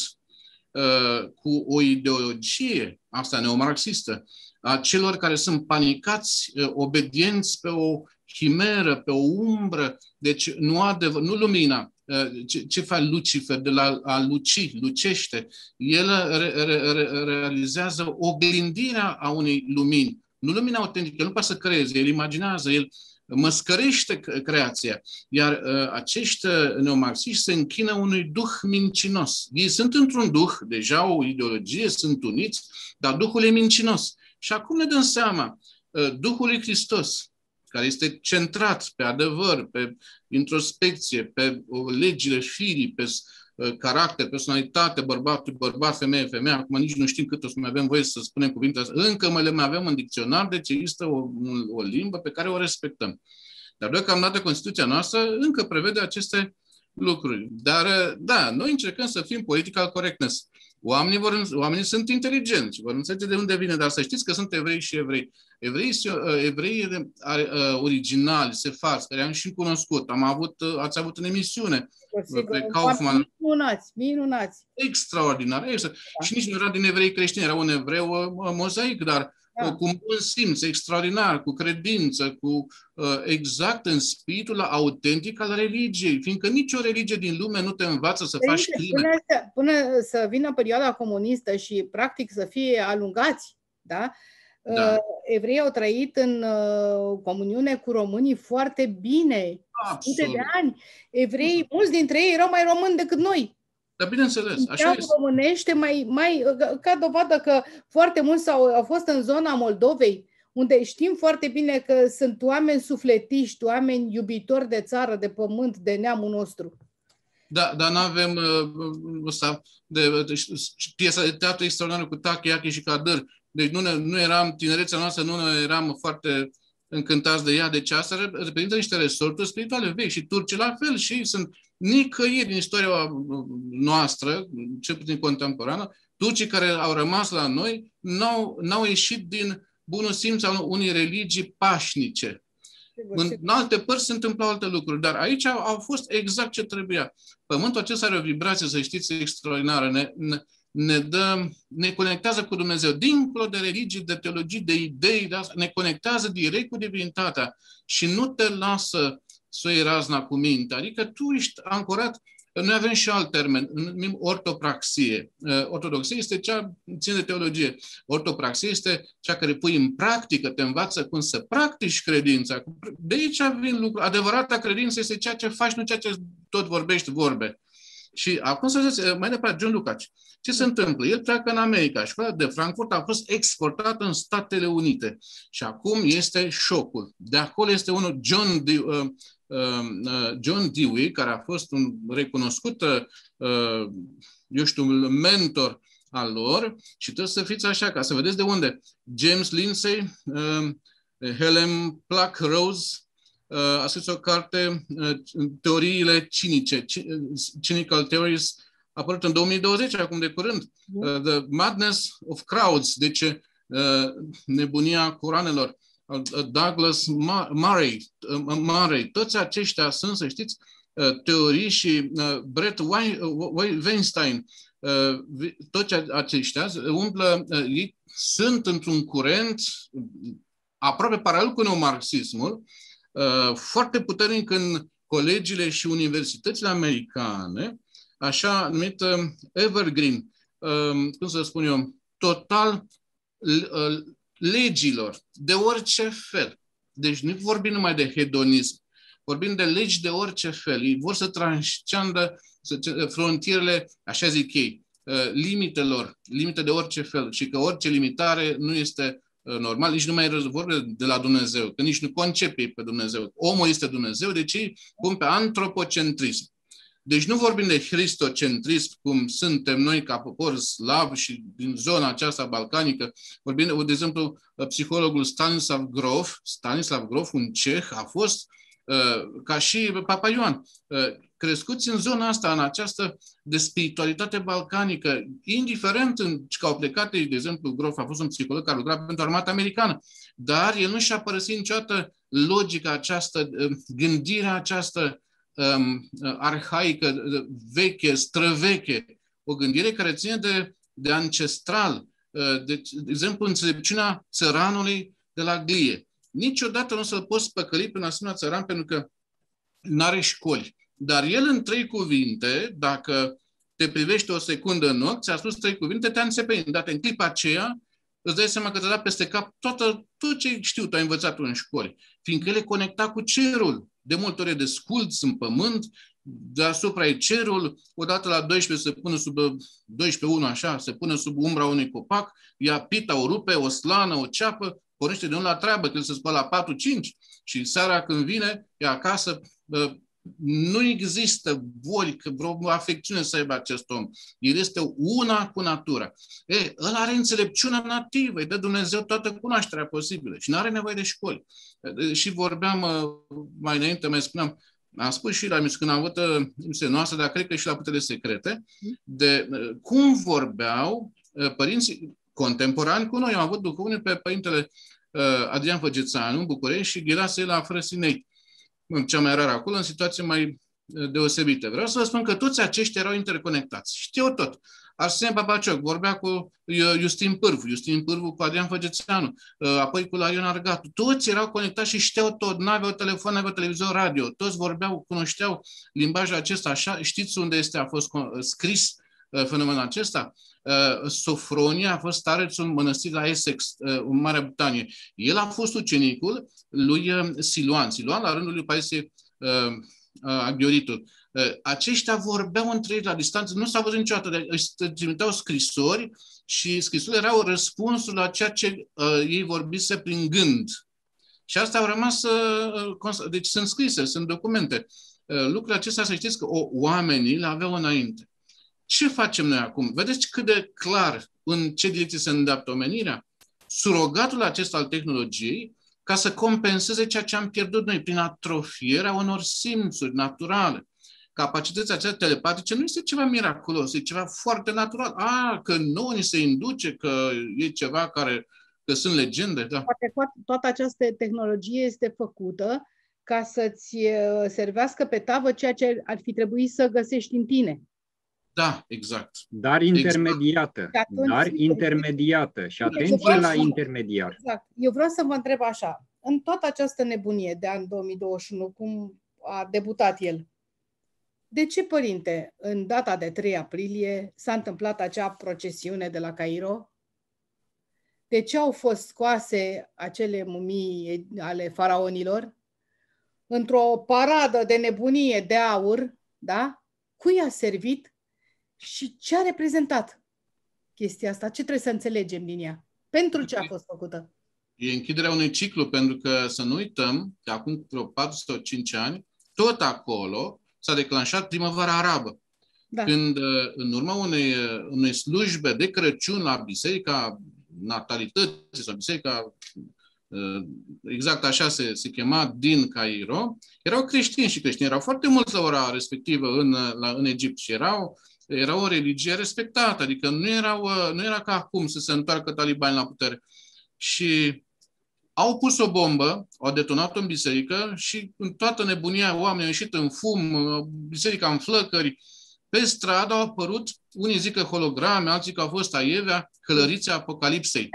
cu o ideologie, asta neomarxistă, a celor care sunt panicați, obedienți pe o chimeră, pe o umbră, deci nu adevăr, nu lumina. Ce, ce face Lucifer de la a luci, lucește? El re, re, re, realizează oglindirea a unei lumini. Nu lumina autentică, el nu poate să creeze, el imaginează, el măscărește creația. Iar uh, acești neomarxiști se închină unui duh mincinos. Ei sunt într-un duh, deja o ideologie, sunt uniți, dar duhul e mincinos. Și acum ne dăm seama, uh, Duhul lui Hristos, care este centrat pe adevăr, pe introspecție, pe uh, legile firii, pe uh, caracter, personalitate, bărbat, bărbat, femeie, femeie, acum nici nu știm cât o să mai avem voie să spunem cuvintele astea. Încă mai le mai avem în dicționar, deci există o, o limbă pe care o respectăm. Dar deocamdată Constituția noastră încă prevede aceste lucruri. Dar, da, noi încercăm să fim political correctness. Oamenii, vor, oamenii sunt inteligenți, vor înțelege de unde vine, dar să știți că sunt evrei și evrei. Evreii, evreii originali, sefarți, care am și cunoscut, am avut, ați avut în emisiune, pe Kaufman. Minunați, minunați. Extraordinar. Extra. Da. Și nici nu era din evrei creștini, era un evreu mozaic, dar da, cu un bun simț extraordinar, cu credință, cu exact în spiritul autentic al religiei, fiindcă nicio religie din lume nu te învață să faci crime. Până, până să vină perioada comunistă și practic să fie alungați, da? Da. Evreii au trăit în comuniune cu românii foarte bine, sute de ani. Evreii, mulți dintre ei erau mai români decât noi. Dar bineînțeles, așa este. Românește mai, mai, ca dovadă că foarte mulți au, au fost în zona Moldovei, unde știm foarte bine că sunt oameni sufletiști, oameni iubitori de țară, de pământ, de neamul nostru. Da, dar nu avem ăsta de, de, de piesa de teatru extraordinară cu Tachi, Iachi și Cadâr. Deci nu, ne, nu eram, tinerețea noastră nu eram foarte încântați de ea. Deci asta reprezintă niște resorturi spirituale vechi și turcii la fel și ei sunt nicăieri din istoria noastră, cel puțin contemporană. Turcii care au rămas la noi n-au, n-au ieșit din bunul simț al unei religii pașnice. În, în alte părți se întâmplau alte lucruri, dar aici au, au fost exact ce trebuia. Pământul acesta are o vibrație, să știți, extraordinară. Ne, ne, ne, dă, ne conectează cu Dumnezeu, dincolo de religii, de teologii, de idei, de asta, ne conectează direct cu divinitatea și nu te lasă să iei razna cu minte. Adică tu ești ancorat. Noi avem și alt termen, numim ortopraxie. Ortodoxie este cea ține de teologie. Ortopraxie este cea care pui în practică, te învață cum să practici credința. De aici vin lucruri. Adevărata credință este ceea ce faci, nu ceea ce tot vorbești vorbe. Și acum să ziceți, mai departe, John Lukács. Ce se întâmplă? El pleacă în America. Școala de Frankfurt a fost exportată în Statele Unite. Și acum este șocul. De acolo este unul, John de, uh, uh, John Dewey, care a fost un recunoscut uh, eu știu, mentor al lor și trebuie să fiți așa, ca să vedeți de unde. James Lindsay, uh, Helen Pluck-Rose, uh, a scris o carte, uh, Teoriile cinice, Cynical Theories, a apărut în două mii douăzeci, acum de curând. Uh, The Madness of Crowds, deci uh, nebunia curanelor. Uh, Douglas Murray, uh, Murray, toți aceștia sunt, să știți, uh, teorii și uh, Brett Weinstein, uh, toți aceștia umblă, uh, ei sunt într-un curent aproape paralel cu neomarxismul, uh, foarte puternic în colegiile și universitățile americane, așa numită evergreen, uh, cum să spun eu, total uh, legilor, de orice fel. Deci nu vorbim numai de hedonism, vorbim de legi de orice fel. Ei vor să transcendă frontierele, așa zic ei, uh, limitelor, limite de orice fel și că orice limitare nu este normal, nici nu mai vorbim de la Dumnezeu, că nici nu concepe pe Dumnezeu. Omul este Dumnezeu, deci ei pun pe antropocentrism. Deci nu vorbim de cristocentrism, cum suntem noi ca popor slav și din zona aceasta balcanică. Vorbim, de exemplu, psihologul Stanislav Grof, Stanislav Grof, un ceh, a fost, ca și Papa Ioan, crescuți în zona asta, în această de spiritualitate balcanică, indiferent în, că au plecat, de exemplu, Grof a fost un psiholog care lucra pentru armata americană, dar el nu și-a părăsit niciodată logica această, gândirea această um, arhaică, veche, străveche, o gândire care ține de, de ancestral, de, de exemplu, înțelepciunea țăranului de la glie. Niciodată nu o să-l poți păcăli pe un asemenea țăran pentru că nu are școli. Dar el în trei cuvinte, dacă te privește o secundă în ochi, ți-a spus trei cuvinte, te-a înțepenit. Dar în clipa aceea îți dai seama că te-a dat peste cap toată, tot ce știu, tu ai învățat în școli. Fiindcă el e conectat cu cerul. De multe ori e desculț în pământ, deasupra e cerul, odată la doisprezece se pune sub, doisprezece unu așa, se pune sub umbra unui copac, ia pita, o rupe, o slană, o ceapă, pornește de unul la treabă, că el se spală la patru cinci și seara când vine, e acasă. Nu există boli, că vreo afecțiune să aibă acest om. El este una cu natura. E, ăla are înțelepciunea nativă, îi dă Dumnezeu toată cunoașterea posibilă și nu are nevoie de școli. Și vorbeam mai înainte, mai spuneam, am spus și la emisiune, când am avut emisiunea noastră, dar cred că și la Putere Secrete, de cum vorbeau părinții contemporani cu noi. Am avut duhovnic pe părintele Adrian Făgețanu în București și Ghirase la Frăsinei, cea mai rară acolo, în situație mai deosebită. Vreau să vă spun că toți aceștia erau interconectați. Știu tot. Arsenie Papacioc vorbea cu Justin Pârvu, Justin Pârvu cu Adrian Făgețanu, apoi cu Larion Argatu. Toți erau conectați și știau tot. N-aveau telefon, n-aveau televizor, radio. Toți vorbeau, cunoșteau limbajul acesta. Așa, știți unde este, a fost scris fenomenul acesta? Sofronia a fost starețul în mănăstiri la Essex, în Marea Britanie. El a fost ucenicul lui Siluan. Siluan, la rândul lui Paisie Aghioritul. Aceștia vorbeau între ei la distanță, nu s-a văzut niciodată, își trimiteau scrisori și scrisorile erau răspunsul la ceea ce ei vorbise prin gând. Și asta au rămas, deci sunt scrise, sunt documente. Lucrurile acestea, să știți că oamenii le aveau înainte. Ce facem noi acum? Vedeți cât de clar în ce direcție se îndreaptă omenirea? Surogatul acesta al tehnologiei ca să compenseze ceea ce am pierdut noi prin atrofierea unor simțuri naturale. Capacitățile acestea telepatice nu este ceva miraculos, e ceva foarte natural. A, că nouă ni se induce, că e ceva care, că sunt legende. Da. Poate toată această tehnologie este făcută ca să-ți servească pe tavă ceea ce ar fi trebuit să găsești în tine. Da, exact. Dar intermediată. Exact. Dar intermediată. Și atenție la intermediar. Exact. Eu vreau să vă întreb așa. În toată această nebunie de an două mii douăzeci și unu, cum a debutat el, de ce, părinte, în data de trei aprilie s-a întâmplat acea procesiune de la Cairo? De ce au fost scoase acele mumii ale faraonilor? Într-o paradă de nebunie de aur, da? Cui a servit? Și ce a reprezentat chestia asta? Ce trebuie să înțelegem din ea? Pentru ce a fost făcută? E închiderea unui ciclu, pentru că să nu uităm că acum vreo patru sau cinci ani, tot acolo s-a declanșat primăvara arabă. Da. Când, în urma unei, unei slujbe de Crăciun la Biserica Natalității sau Biserica, exact așa se, se chema, din Cairo, erau creștini și creștini. Erau foarte mulți la ora respectivă în, la, în Egipt și erau, era o religie respectată, adică nu, erau, nu era ca acum să se întoarcă talibani la putere. Și au pus o bombă, au detonat-o în biserică și în toată nebunia oamenii au ieșit în fum, biserica în flăcări. Pe stradă au apărut, unii zic că holograme, alții că au fost aievea, călărițe Apocalipsei.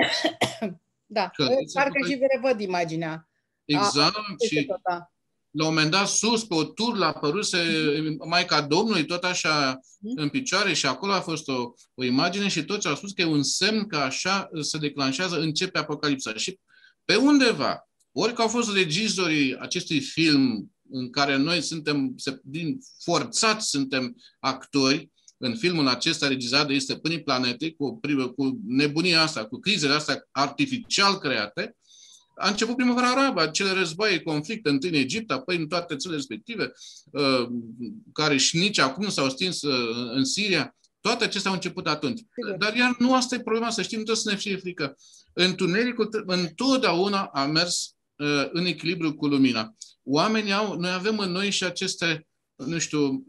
Da, Călărițe parcă Apocalipsei. și revăd imaginea. Exact, A, și tot, da. la un moment dat sus, pe o turlă, apăruse mm-hmm. Maica Domnului, tot așa mm-hmm. în picioare și acolo a fost o, o imagine și toți au spus că e un semn că așa se declanșează, începe Apocalipsa. Și pe undeva, ori că au fost regizorii acestui film în care noi suntem, din forțați suntem actori, în filmul acesta regizat de Stăpânii Planetei, cu, cu nebunia asta, cu crizele astea artificial create, a început primăvara arabă, acele războaie, conflicte, întâi în Egipt, apoi în toate țările respective, care și nici acum nu s-au stins în Siria. Toate acestea au început atunci. Dar iar nu asta e problema, să știm, trebuie să ne fie frică. Întunericul întotdeauna a mers în echilibru cu lumina. Oamenii au, noi avem în noi și aceste, nu știu,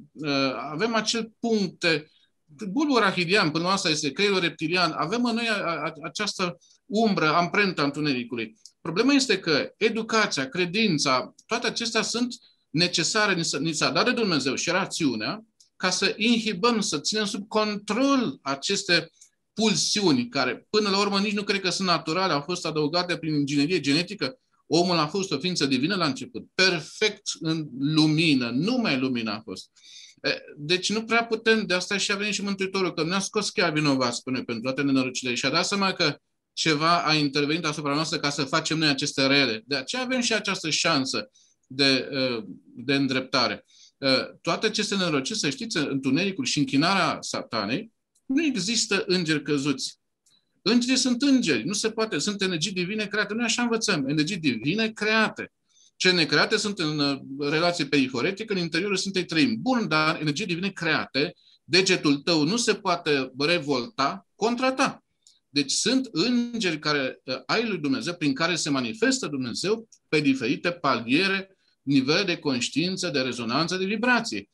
avem acel puncte, bulbul rachidian, până la asta este creierul reptilian, avem în noi această umbră, amprenta întunericului. Problema este că educația, credința, toate acestea sunt necesare, ni s-a dat de Dumnezeu și rațiunea, ca să inhibăm, să ținem sub control aceste pulsiuni, care până la urmă nici nu cred că sunt naturale, au fost adăugate prin inginerie genetică. Omul a fost o ființă divină la început, perfect în lumină, numai lumină a fost. Deci nu prea putem, de asta și a venit și Mântuitorul, că ne-a scos chiar vinovați pe noi pentru toate nenorocirile și a dat seama că ceva a intervenit asupra noastră ca să facem noi aceste rele. De aceea avem și această șansă de, de îndreptare. Toate aceste nenorociri, să știți, întunericul și închinarea satanei, nu există îngeri căzuți. Îngerii sunt îngeri, nu se poate, sunt energii divine create. Noi așa învățăm, energii divine create. Ce necreate sunt în relație periforetică, în interiorul Sfintei Treimi. Bun, dar energii divine create, degetul tău nu se poate revolta contra ta. Deci sunt îngeri care, ai lui Dumnezeu, prin care se manifestă Dumnezeu pe diferite paliere, nivele de conștiință, de rezonanță, de vibrație.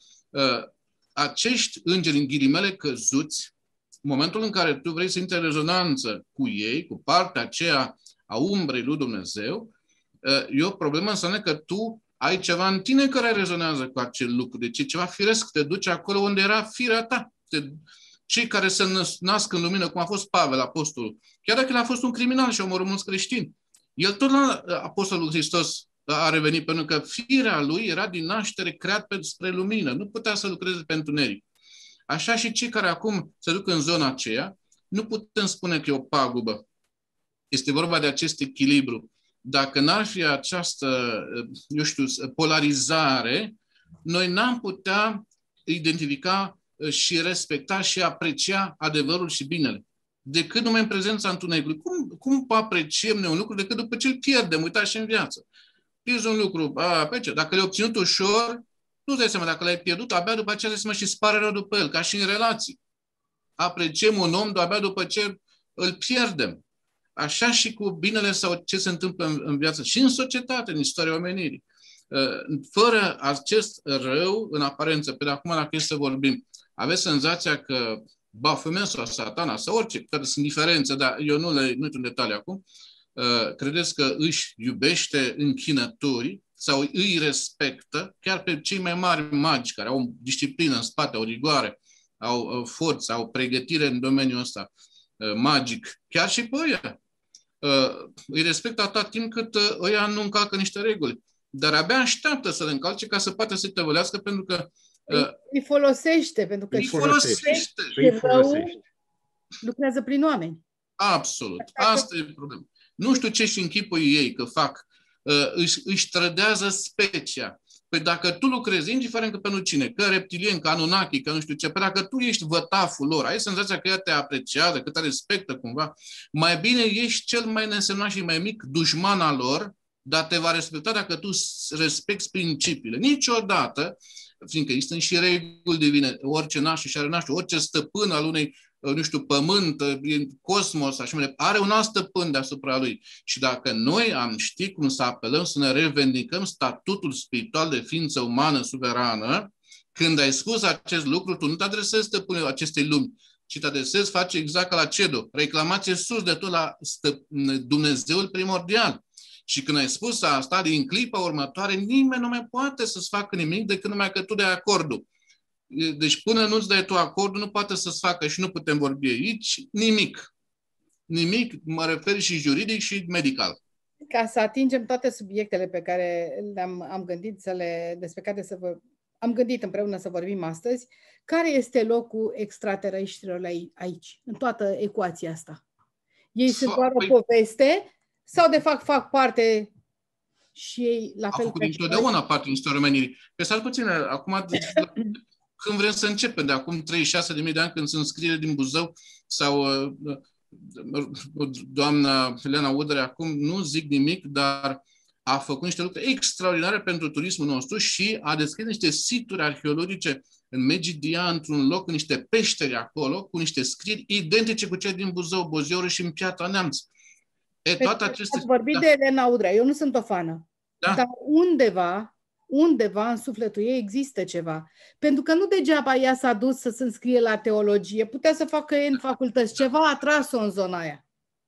Acești îngeri, în ghilimele, căzuți, în momentul în care tu vrei să intri în rezonanță cu ei, cu partea aceea a umbrei lui Dumnezeu, e o problemă, înseamnă că tu ai ceva în tine care rezonează cu acel lucru. Deci e ceva firesc, te duce acolo unde era firea ta. Te, cei care se nasc în lumină, cum a fost Pavel, apostolul, chiar dacă el a fost un criminal și a omorât mulți creștini, el tot la apostolul Hristos a revenit, pentru că firea lui era din naștere creat spre lumină. Nu putea să lucreze pe întuneric. Așa și cei care acum se duc în zona aceea, nu putem spune că e o pagubă. Este vorba de acest echilibru. Dacă n-ar fi această, eu știu, polarizare, noi n-am putea identifica și respecta și aprecia adevărul și binele. Decât numai în prezența întunericului. Cum, cum apreciem noi un lucru decât după ce îl pierdem? Uitați și în viață. Pierzi un lucru, a, pe ce? Dacă l-ai obținut ușor, nu-ți dai seama, dacă l-ai pierdut, abia după aceea îți și spare rău după el, ca și în relații. Apreciem un om abia după ce îl pierdem. Așa și cu binele sau ce se întâmplă în, în viață și în societate, în istoria omenirii. Fără acest rău, în aparență, pe de acum, dacă este să vorbim, aveți senzația că Baphomet sau Satana sau orice, care sunt diferențe, dar eu nu le nu în detalii acum, credeți că își iubește închinătorii sau îi respectă, chiar pe cei mai mari magi care au disciplină în spate, au rigoare, au forță, au pregătire în domeniul ăsta magic, chiar și pe ăia. Îi respectă atât timp cât ăia nu încalcă niște reguli. Dar abia așteaptă să le încalce ca să poată să-i tăvălească, pentru că îi folosește, pentru că îi folosește. Îi folosește. Lucrează prin oameni. Absolut. Asta e problema. Nu știu ce și închipui ei că fac. Își, își trădează specia. Păi dacă tu lucrezi, indiferent că pentru cine, că reptilien, că Anunnaki, că nu știu ce, păi dacă tu ești vătaful lor, ai senzația că ea te apreciază, că te respectă cumva, mai bine ești cel mai neînsemnat și mai mic dușman al lor, dar te va respecta dacă tu respecti principiile. Niciodată fiindcă există și reguli divine, orice naște și are naște, orice stăpân al unei, nu știu, pământ, cosmos, așa mai departe, are un alt stăpân deasupra lui. Și dacă noi am ști cum să apelăm să ne revendicăm statutul spiritual de ființă umană suverană, când ai spus acest lucru, tu nu te adresezi stăpânului acestei lumi, ci te adresezi, face exact ca la CEDO, reclamație sus de tot la Dumnezeul primordial. Și când ai spus asta, din clipa următoare, nimeni nu mai poate să-ți facă nimic decât numai că tu dai acordul. Deci până nu-ți dai tu acordul, nu poate să-ți facă și nu putem vorbi aici nimic. Nimic, mă refer și juridic și medical. Ca să atingem toate subiectele pe care le-am am gândit să le, despre care să vă, am gândit împreună să vorbim astăzi, care este locul extraterestrilor aici, în toată ecuația asta? Ei sunt doar o poveste sau de fapt fac parte și ei la fel? Au făcut întotdeauna parte din istoria omenirii. Pe sal puțin, acum, când vrem să începem, de acum treizeci și șase de mii de ani, când sunt scrieri din Buzău, sau doamna Helena Udare, acum nu zic nimic, dar a făcut niște lucruri extraordinare pentru turismul nostru și a descris niște situri arheologice în Megidia, într-un loc, în niște peșteri acolo, cu niște scrieri identice cu cele din Buzău, Bozioru și în Piatra Neamț. E, toate aceste... Ați vorbit da. de Helena Udrea, eu nu sunt o fană, da. Dar undeva, undeva în sufletul ei există ceva. Pentru că nu degeaba ea s-a dus să se înscrie la teologie, putea să facă în facultăți, ceva a atras-o în zona aia.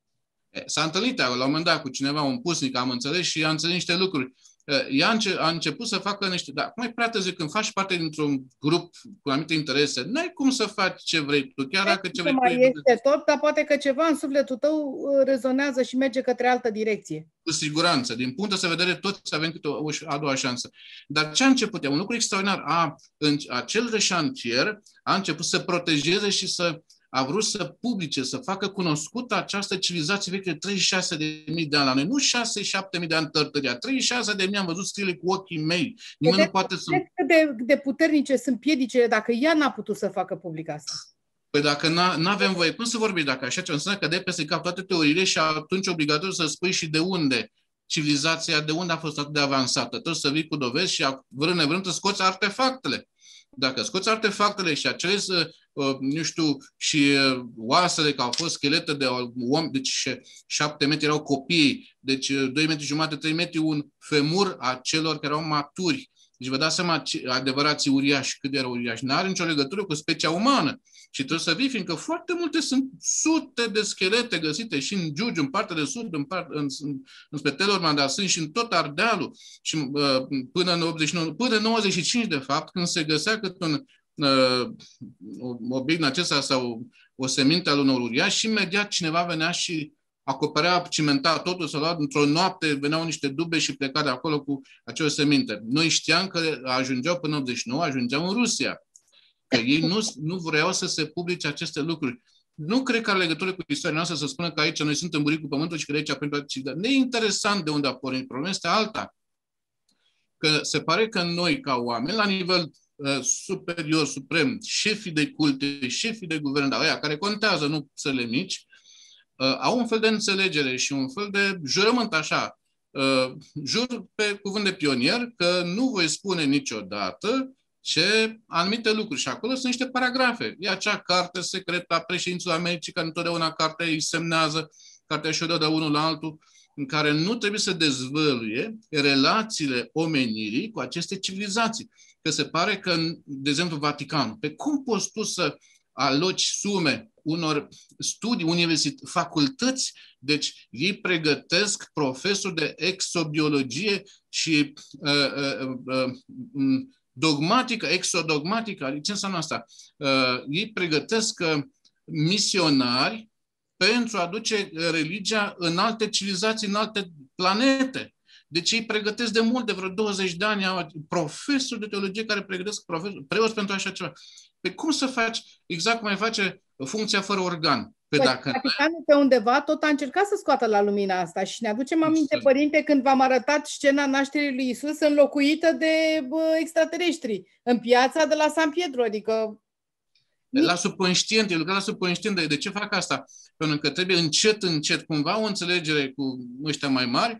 S-a întâlnit la un moment dat cu cineva, un pusnic, am înțeles, și a înțeles niște lucruri. Ea a, înce- a început să facă niște... Dar cum e prea târziu, când faci parte dintr-un grup cu anumite interese, n-ai cum să faci ce vrei tu, chiar dacă ce vrei tu... Mai este tot, dar poate că ceva în sufletul tău rezonează și merge către altă direcție. Cu siguranță. Din punctul de vedere, toți avem câte o, o a doua șansă. Dar ce a început? E un lucru extraordinar. A, în, acel reșantier a început să protejeze și să... a vrut să publice, să facă cunoscută această civilizație veche de treizeci și șase de mii de ani la noi. Nu șase șapte mii de ani tărtăria. treizeci și șase de mii am văzut scrierile cu ochii mei. Nimeni nu poate să... Cât de, de puternice sunt piedicile dacă ea n-a putut să facă public asta? Păi dacă nu avem voie, cum să vorbim dacă așa ceva? Înseamnă că dai peste cap toate teoriile și atunci obligatoriu să spui și de unde civilizația, de unde a fost atât de avansată. Trebuie să vii cu dovezi și vrând nevrând să scoți artefactele. Dacă scoți artefactele și acele, uh, nu știu, și uh, oasele, că au fost schelete de om, deci șapte metri erau copii, deci doi metri jumate, trei metri, un femur a celor care erau maturi. Deci vă dați seama adevărații uriași, cât de erau uriași. N-are nicio legătură cu specia umană. Și trebuie să vii, fiindcă foarte multe sunt sute de schelete găsite și în Giugiu, în partea de sud, în, part, în, în, în spre Telorman, dar sunt și în tot Ardealul. Și uh, până în optzeci și nouă, până în nouăzeci și cinci, de fapt, când se găsea cât un uh, obiect acesta sau o seminte al unor uriași, și imediat cineva venea și acoperea, cimenta totul, să lua într-o noapte, veneau niște dube și pleca de acolo cu acele seminte. Noi știam că ajungeau până în optzeci și nouă, ajungeau în Rusia. Că ei nu, nu vreau să se publice aceste lucruri. Nu cred că are legătură cu istoria noastră să spună că aici noi suntem buricul pământului și că de aici pentru accident. Ne e interesant de unde a pornit. Problema este alta. Că se pare că noi, ca oameni, la nivel uh, superior, suprem, șefii de culte, șefii de guvern, dar aia care contează, nu țările mici, uh, au un fel de înțelegere și un fel de jurământ așa. Uh, jur pe cuvânt de pionier că nu voi spune niciodată ce anumite lucruri. Și acolo sunt niște paragrafe. E acea carte secretă a președinților Americii, care întotdeauna cartea îi semnează, cartea și-o dă de unul la altul, în care nu trebuie să dezvăluie relațiile omenirii cu aceste civilizații. Că se pare că, de exemplu, Vaticanul, pe cum poți tu să aloci sume unor studii, universități, facultăți, deci ei pregătesc profesori de exobiologie și uh, uh, uh, uh, dogmatică, exodogmatică, ce înseamnă asta? Uh, ei pregătesc uh, misionari pentru a duce religia în alte civilizații, în alte planete. Deci ei pregătesc de mult, de vreo douăzeci de ani, au profesori de teologie care pregătesc profesori, preoți pentru așa ceva. Pe cum să faci, exact cum ai face funcția fără organ? Pe păi, dacă Vaticanul pe undeva tot a încercat să scoată la lumina asta și ne aducem aminte, părinte, când v-am arătat scena nașterii lui Iisus înlocuită de bă, extraterestri în piața de la San Pietro, adică... La subconștient, e lucrat la subconștient. De, de ce fac asta? Pentru că trebuie încet, încet, cumva o înțelegere cu ăștia mai mari,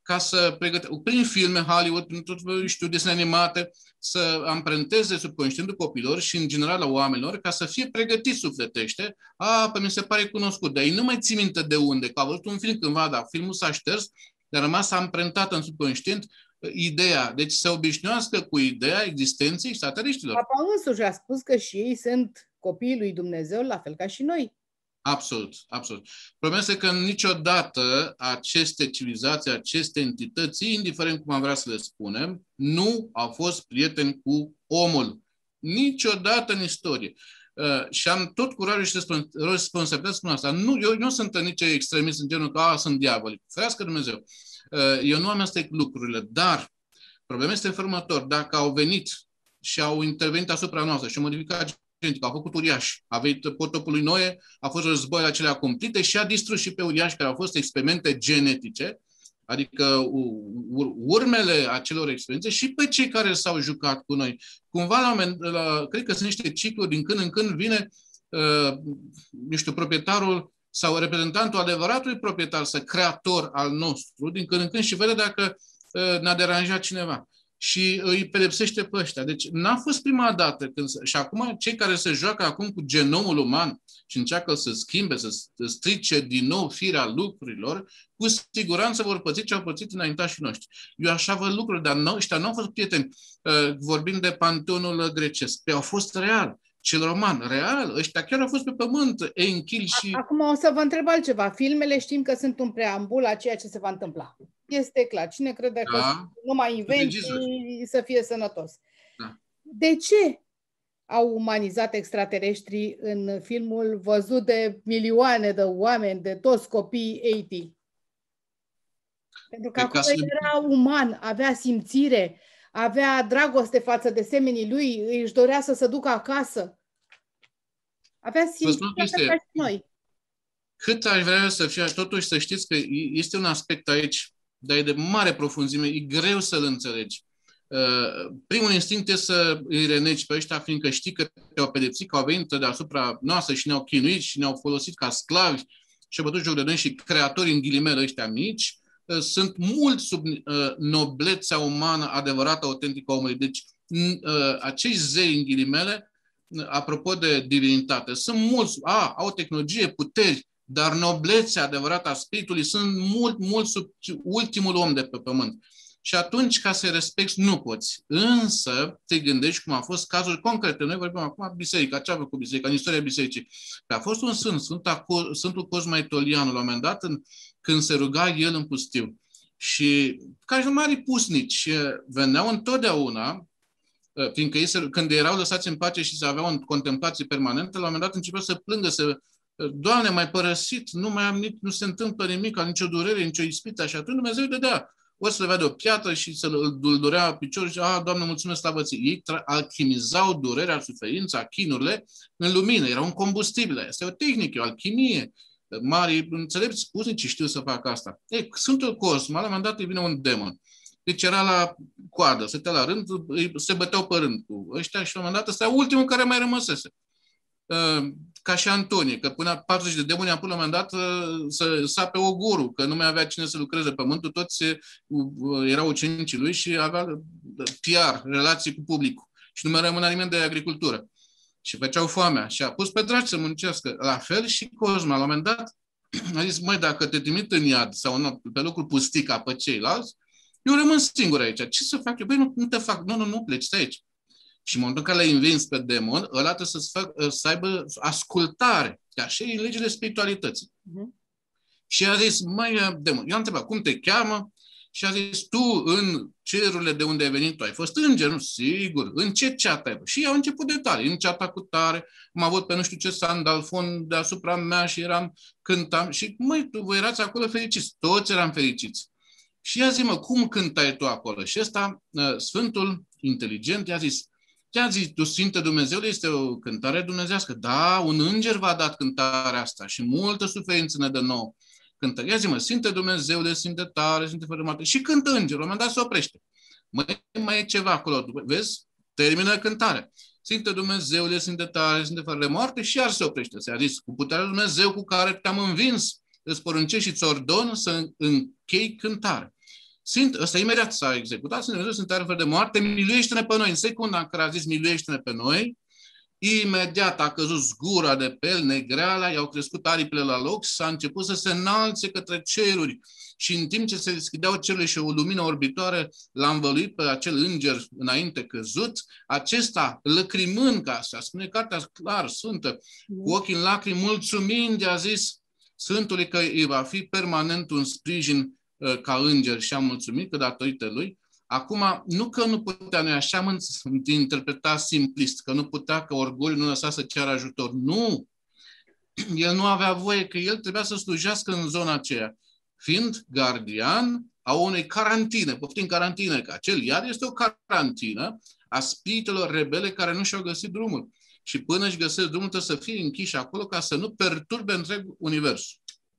ca să pregătească, prin filme Hollywood, prin tot, știu, desene animate, să amprenteze subconștientul copilor și, în general, a oamenilor, ca să fie pregătiți sufletește. A, pe mi se pare cunoscut, dar ei nu mai țin minte de unde, că a văzut un film cândva, dar filmul s-a șters, dar a rămas amprentată în subconștient ideea. Deci să obișnuiască cu ideea existenței extraterestrilor. Papa însuși a spus că și ei sunt copiii lui Dumnezeu, la fel ca și noi. Absolut, absolut. Problema este că niciodată aceste civilizații, aceste entități, indiferent cum am vrea să le spunem, nu au fost prieteni cu omul. Niciodată în istorie. Uh, și am tot curajul și responsabilitatea să spun asta. Nu, eu nu sunt nici extremist în genul că a, sunt diavoli. Ferească Dumnezeu. Uh, eu nu amestec lucrurile, dar problema este următor. Dacă au venit și au intervenit asupra noastră și au modificat genetic, au făcut uriași, a venit potopul lui Noe, a fost războiul acelea cumplite și a distrus și pe uriași care au fost experimente genetice, adică urmele acelor experiențe și pe cei care s-au jucat cu noi. Cumva, la moment, la, cred că sunt niște cicluri, din când în când vine, uh, nu știu, proprietarul sau reprezentantul adevăratului proprietar sau creator al nostru, din când în când și vede dacă uh, ne-a deranjat cineva. Și îi pedepsește pe ăștia. Deci n-a fost prima dată. Când, și acum cei care se joacă acum cu genomul uman și încearcă să schimbe, să strice din nou firea lucrurilor, cu siguranță vor păți ce au pățit înaintașii noștri. Eu așa văd lucruri, dar nu, ăștia nu au fost prieteni. Uh, vorbim de panteonul grecesc. Pe au fost real. Cel roman, real. Ăștia chiar au fost pe pământ. Enchil și... Acum o să vă întreb altceva. Filmele știm că sunt un preambul a ceea ce se va întâmpla. Este clar. Cine crede că Da. nu mai invenți să fie sănătos? Da. De ce au umanizat extraterestrii în filmul văzut de milioane de oameni, de toți copiii optzeci? Pentru că acolo să... era uman, avea simțire, avea dragoste față de semenii lui, își dorea să se ducă acasă. Avea simțire ca și noi. Cât aș vrea să fie, totuși să știți că este un aspect aici, dar e de mare profunzime, e greu să-l înțelegi. Uh, primul instinct este să îi renegi pe ăștia, fiindcă știi că te-au pedepsit, că au venit deasupra noastră și ne-au chinuit și ne-au folosit ca sclavi și au bătut joc de noi și creatorii în ghilimele ăștia mici uh, sunt mult sub uh, noblețea umană adevărată, autentică a omului. Deci uh, acești zei în ghilimele, uh, apropo de divinitate, sunt mulți, a, au tehnologie, puteri, dar noblețea adevărată a spiritului sunt mult, mult sub ultimul om de pe pământ. Și atunci, ca să-i respecti, nu poți. Însă, te gândești cum a fost cazuri concrete. Noi vorbim acum biserica. Ce a făcut biserica? În istoria bisericii. Că a fost un sfânt, Sfântul Cosma Etolianul, la un moment dat, în, când se ruga el în pustiu. Și ca și mari pusnici veneau întotdeauna, fiindcă ei, se, când erau lăsați în pace și se aveau în contemplație permanentă, la un moment dat începeau să plângă, să Doamne, m-ai părăsit, nu mai am nici, nu se întâmplă nimic, nicio durere, nicio ispită. Și atunci Dumnezeu îi dădea. O să le vedea o piatră și să îl durea piciorul și a, Doamne, mulțumesc, slavă ție. Ei alchimizau durerea, suferința, chinurile în lumină. Era un combustibil. Asta e o tehnică, o alchimie. Mari înțelepți spusnici știu să facă asta. Ei, Sfântul Cosma, la un moment dat îi vine un demon. Deci era la coadă, stătea la rând, se băteau pe rând cu ăștia și la un moment dat ăsta e ultimul care mai rămăsese. Ca și Antonie, că până patruzeci de demoni am pus la un moment dat să sape ogorul, că nu mai avea cine să lucreze pământul, toți erau ucenicii lui și avea P R, relații cu publicul. Și nu mai rămânea nimeni de agricultură. Și făceau foamea și a pus pe dragi să muncească. La fel și Cosma, la un moment dat, a zis, măi, dacă te trimit în iad sau nu, pe locul pustii ca pe ceilalți, eu rămân singur aici. Ce să fac eu? Băi, nu, nu te fac. Nu, nu, nu, pleci, stai aici. Și în momentul în care l-ai învins pe demon, ăla trebuie să, fac, să aibă ascultare. Ca și legile spiritualității. Uh-huh. Și a zis, măi, demon, eu am întrebat, cum te cheamă? Și a zis, tu în cerurile de unde ai venit, tu ai fost înger, nu? Sigur. În ce ceată ai fost? Și au început detalii. În ceata cu tare, am avut pe nu știu ce sandalfon deasupra mea și eram, cântam. Și, măi, tu, voi erați acolo fericiți. Toți eram fericiți. Și i-a zis, mă, cum cântai tu acolo? Și ăsta, Sfântul Inteligent, i-a zis, i-a zis, tu, Sfinte Dumnezeule, este o cântare dumnezească. Da, un înger v-a dat cântarea asta și multă suferință ne dă nouă. Cântă. Ia zi, mă, Sfinte Dumnezeule, Sfinte tare, Sfinte fără moarte. Și cântă îngerul, la un moment dat se oprește. Mai, mai e ceva acolo, vezi? Termină cântarea. Sfinte Dumnezeule, Sfinte tare, Sfinte fără moarte și iar se oprește. Se-a zis, cu puterea lui Dumnezeu cu care te-am învins, îți poruncești și îți ordon să închei cântare. Sunt, ăsta imediat s-a executat, sunt Dumnezeu, sunt tare de moarte, miluiește-ne pe noi. În secunda în care a zis miluiește-ne pe noi, imediat a căzut zgura de pe el, negreala, i-au crescut aripile la loc, s-a început să se înalțe către ceruri. Și în timp ce se deschideau cerurile și o lumină orbitoare l-a învăluit pe acel înger înainte căzut, acesta, lăcrimând, ca să spune cartea clar, sfântă, cu ochii în lacrimi, mulțumind, i-a zis Sfântului că îi va fi permanent un sprijin uh, ca înger și a mulțumit că datorită lui. Acum, nu că nu putea, noi așa am interpretat simplist, că nu putea, că orgoliul nu lăsa să ceară ajutor. Nu! El nu avea voie, că el trebuia să slujească în zona aceea, fiind gardian a unei carantine, poftim carantină, că acel iad este o carantină a spiritelor rebele care nu și-au găsit drumul. Și până își găsesc drumul, trebuie să fie închiși acolo ca să nu perturbe întreg universul.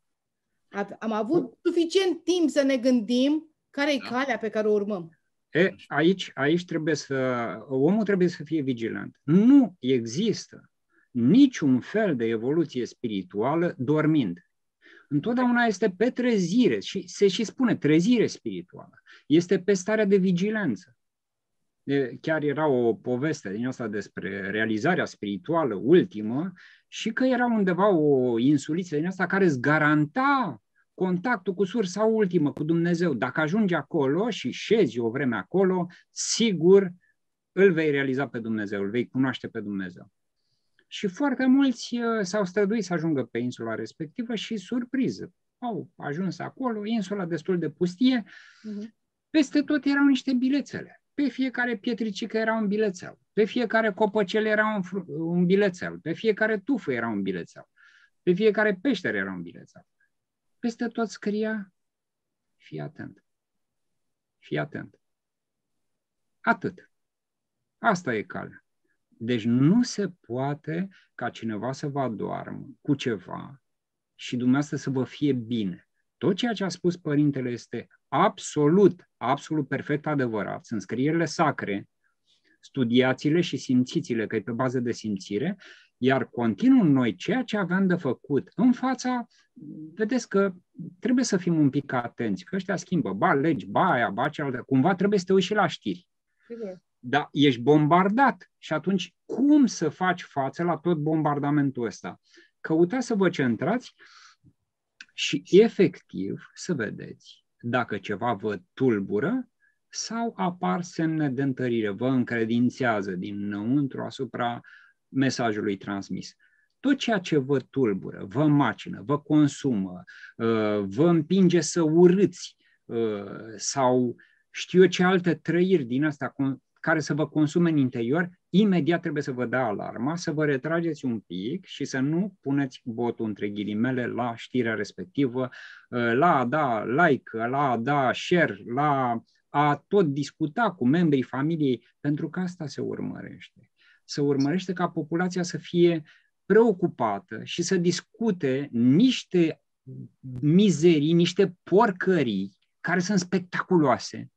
Am avut suficient timp să ne gândim care e Da. calea pe care o urmăm. E, aici, aici trebuie să, omul trebuie să fie vigilant. Nu există niciun fel de evoluție spirituală dormind. Întotdeauna este pe trezire și se și spune trezire spirituală. Este pe starea de vigilență. Chiar era o poveste din asta despre realizarea spirituală ultimă și că era undeva o insuliță din asta care îți garanta contactul cu sursa ultimă, cu Dumnezeu. Dacă ajungi acolo și șezi o vreme acolo, sigur îl vei realiza pe Dumnezeu, îl vei cunoaște pe Dumnezeu. Și foarte mulți s-au străduit să ajungă pe insula respectivă și, surpriză, au ajuns acolo, insula destul de pustie, peste tot erau niște bilețele. Pe fiecare pietricică era un bilețel, pe fiecare copăcel era un, un bilețel, pe fiecare tufă era un bilețel, pe fiecare peșteră era un bilețel. Peste tot scria, fii atent, fii atent. Atât. Asta e calea. Deci nu se poate ca cineva să vă adoarmă cu ceva și dumneavoastră să vă fie bine. Tot ceea ce a spus părintele este absolut, absolut perfect adevărat. Sunt scrierile sacre, studiați-le și simțiți-le, că e pe bază de simțire, iar continuu noi ceea ce aveam de făcut în fața, vedeți că trebuie să fim un pic atenți, că ăștia schimbă, ba legi, ba aia, ba cealaltă, cumva trebuie să te uiți și la știri. Sigur. Dar ești bombardat și atunci cum să faci față la tot bombardamentul ăsta? Căutați să vă centrați și efectiv să vedeți dacă ceva vă tulbură sau apar semne de întărire, vă încredințează dinăuntru asupra mesajului transmis. Tot ceea ce vă tulbură, vă macină, vă consumă, vă împinge să urâți sau știu eu ce alte trăiri din asta care să vă consume în interior, imediat trebuie să vă dea alarma, să vă retrageți un pic și să nu puneți botul între ghilimele la știrea respectivă, la a da like, la a da share, la a tot discuta cu membrii familiei, pentru că asta se urmărește. Se urmărește ca populația să fie preocupată și să discute niște mizerii, niște porcării care sunt spectaculoase,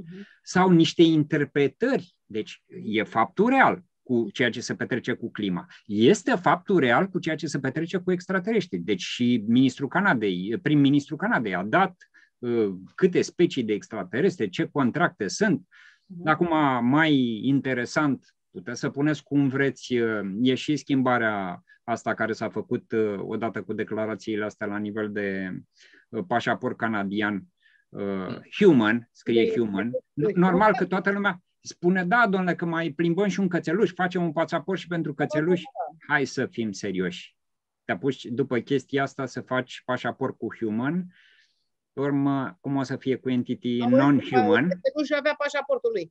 sau niște interpretări, deci e faptul real cu ceea ce se petrece cu clima. Este faptul real cu ceea ce se petrece cu extraterestri. Deci și ministrul Canadei, prim-ministrul Canadei a dat uh, câte specii de extraterestre, ce contracte sunt. Acum, mai interesant, puteți să puneți cum vreți, e și schimbarea asta care s-a făcut uh, odată cu declarațiile astea la nivel de uh, pașaport canadian. Uh, human, scrie human. Normal că toată lumea spune, da, domnule, că mai plimbăm și un cățeluș, facem un pașaport și pentru cățeluș. Hai să fim serioși. Te apuci după chestia asta să faci pașaport cu human, pe urmă, cum o să fie cu entity non-human? Cățeluș avea pașaportul lui.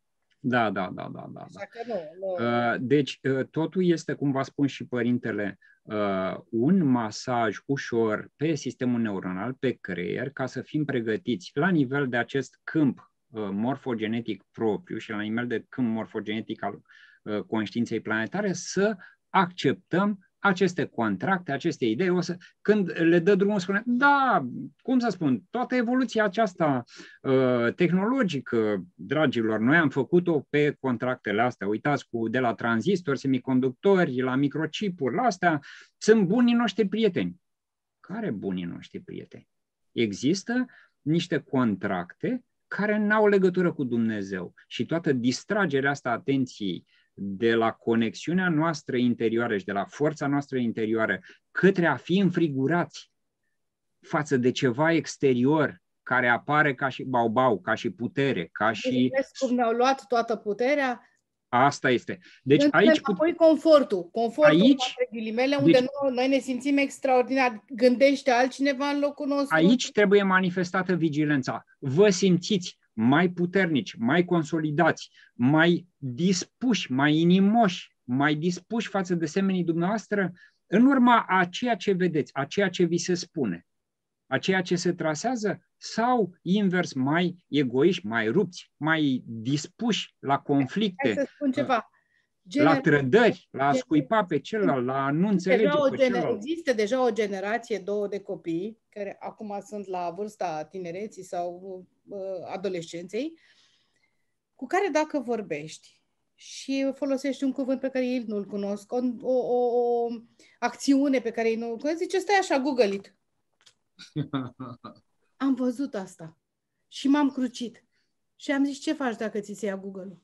Da, da, da, da, da. Așa că nu, nu. Uh, deci, uh, totul este, cum v-a spus și părintele, uh, un masaj ușor pe sistemul neuronal, pe creier, ca să fim pregătiți la nivel de acest câmp uh, morfogenetic propriu și la nivel de câmp morfogenetic al uh, conștiinței planetare, să acceptăm aceste contracte, aceste idei. O să, când le dă drumul, spune, da, cum să spun, toată evoluția aceasta uh, tehnologică, dragilor, noi am făcut-o pe contractele astea. Uitați, cu, de la tranzistori, semiconductori, la microchipuri, la astea, sunt bunii noștri prieteni. Care bunii noștri prieteni? Există niște contracte care n-au legătură cu Dumnezeu. Și toată distragerea asta atenției de la conexiunea noastră interioară și de la forța noastră interioară către a fi înfrigurați față de ceva exterior care apare ca și baubau, ca și putere, ca și... Vezi cum ne-au luat toată puterea? Asta este. Deci aici... Apoi confortul. Confortul, aici, între ghilimele, unde deci, noi, noi ne simțim extraordinar. Gândește altcineva în locul nostru. Aici trebuie manifestată vigilența. Vă simțiți mai puternici, mai consolidați, mai dispuși, mai inimoși, mai dispuși față de semenii dumneavoastră în urma a ceea ce vedeți, a ceea ce vi se spune, a ceea ce se trasează, sau invers, mai egoiști, mai rupți, mai dispuși la conflicte, Hai să spun ceva. la trădări, la a scuipa pe celălalt, la a nu înțelege pe celălalt. Există deja o generație, două de copii, care acum sunt la vârsta tinereții sau uh, adolescenței, cu care dacă vorbești și folosești un cuvânt pe care ei nu-l cunosc, o, o, o acțiune pe care ei nu-l cunosc, zice, stai așa, Google it. Am văzut asta și m-am crucit. Și am zis, ce faci dacă ți se ia Google-ul?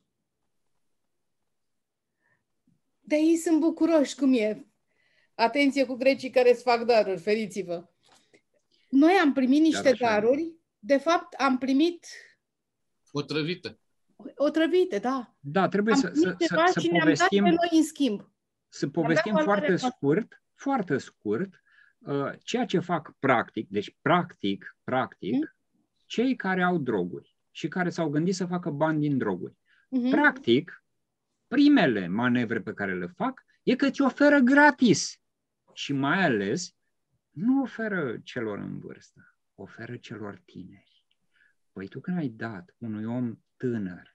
Dar ei sunt bucuroși, cum e. Atenție cu grecii care îți fac daruri, feriți-vă. Noi am primit niște daruri, de fapt am primit... Otrăvite. Otrăvite, da. Da, trebuie am să, să, să, să și povestim... noi în schimb. Să povestim foarte scurt, foarte scurt, uh, ceea ce fac practic, deci practic, practic, hmm? cei care au droguri și care s-au gândit să facă bani din droguri. Hmm. Practic, primele manevre pe care le fac e că ți oferă gratis și mai ales nu oferă celor în vârstă, oferă celor tineri. Păi tu când ai dat unui om tânăr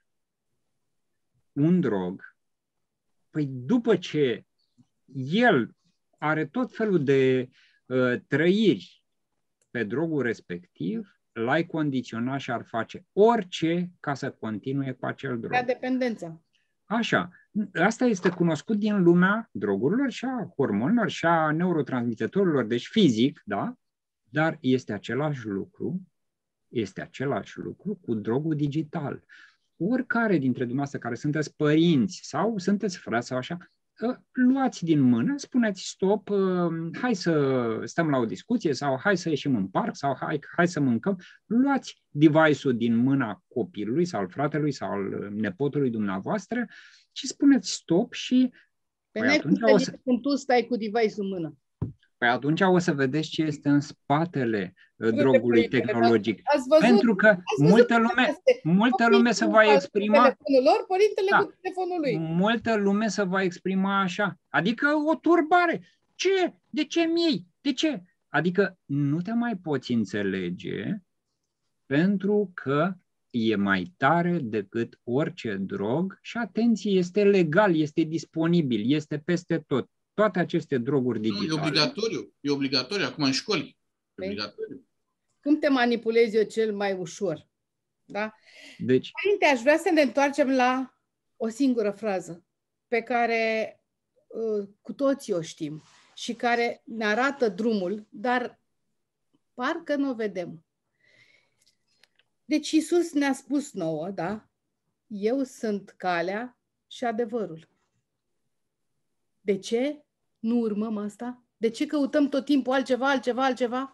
un drog, păi după ce el are tot felul de uh, trăiri pe drogul respectiv, l-ai condiționa și ar face orice ca să continue cu acel drog. La dependență. Așa. Asta este cunoscut din lumea drogurilor și a hormonilor și a neurotransmitătorilor, deci fizic, da? Dar este același lucru, este același lucru cu drogul digital. Oricare dintre dumneavoastră care sunteți părinți sau sunteți frați sau așa, luați din mână, spuneți stop, hai să stăm la o discuție sau hai să ieșim în parc sau hai, hai să mâncăm. Luați device-ul din mâna copilului sau al fratelui sau al nepotului dumneavoastră și spuneți stop și Pe păi atunci o să... când tu stai cu device-ul în mână. Păi atunci o să vedeți ce este în spatele drogului tehnologic. Pentru că multă lume, multă lume se va exprima... Lor, părintele da, cu telefonul lui. Multă lume se va exprima așa. Adică o turbare. Ce? De ce mi-ei? De ce? Adică nu te mai poți înțelege pentru că e mai tare decât orice drog și, atenție, este legal, este disponibil, este peste tot. Toate aceste droguri digitale. Nu, e obligatoriu. E obligatoriu acum în școli. E obligatoriu. Cum te manipulezi eu cel mai ușor? Da? Deci, Părinte, aș vrea să ne întoarcem la o singură frază pe care uh, cu toții o știm și care ne arată drumul, dar parcă nu o vedem. Deci Iisus ne-a spus nouă, da? Eu sunt calea și adevărul. De ce nu urmăm asta? De ce căutăm tot timpul altceva, altceva, altceva?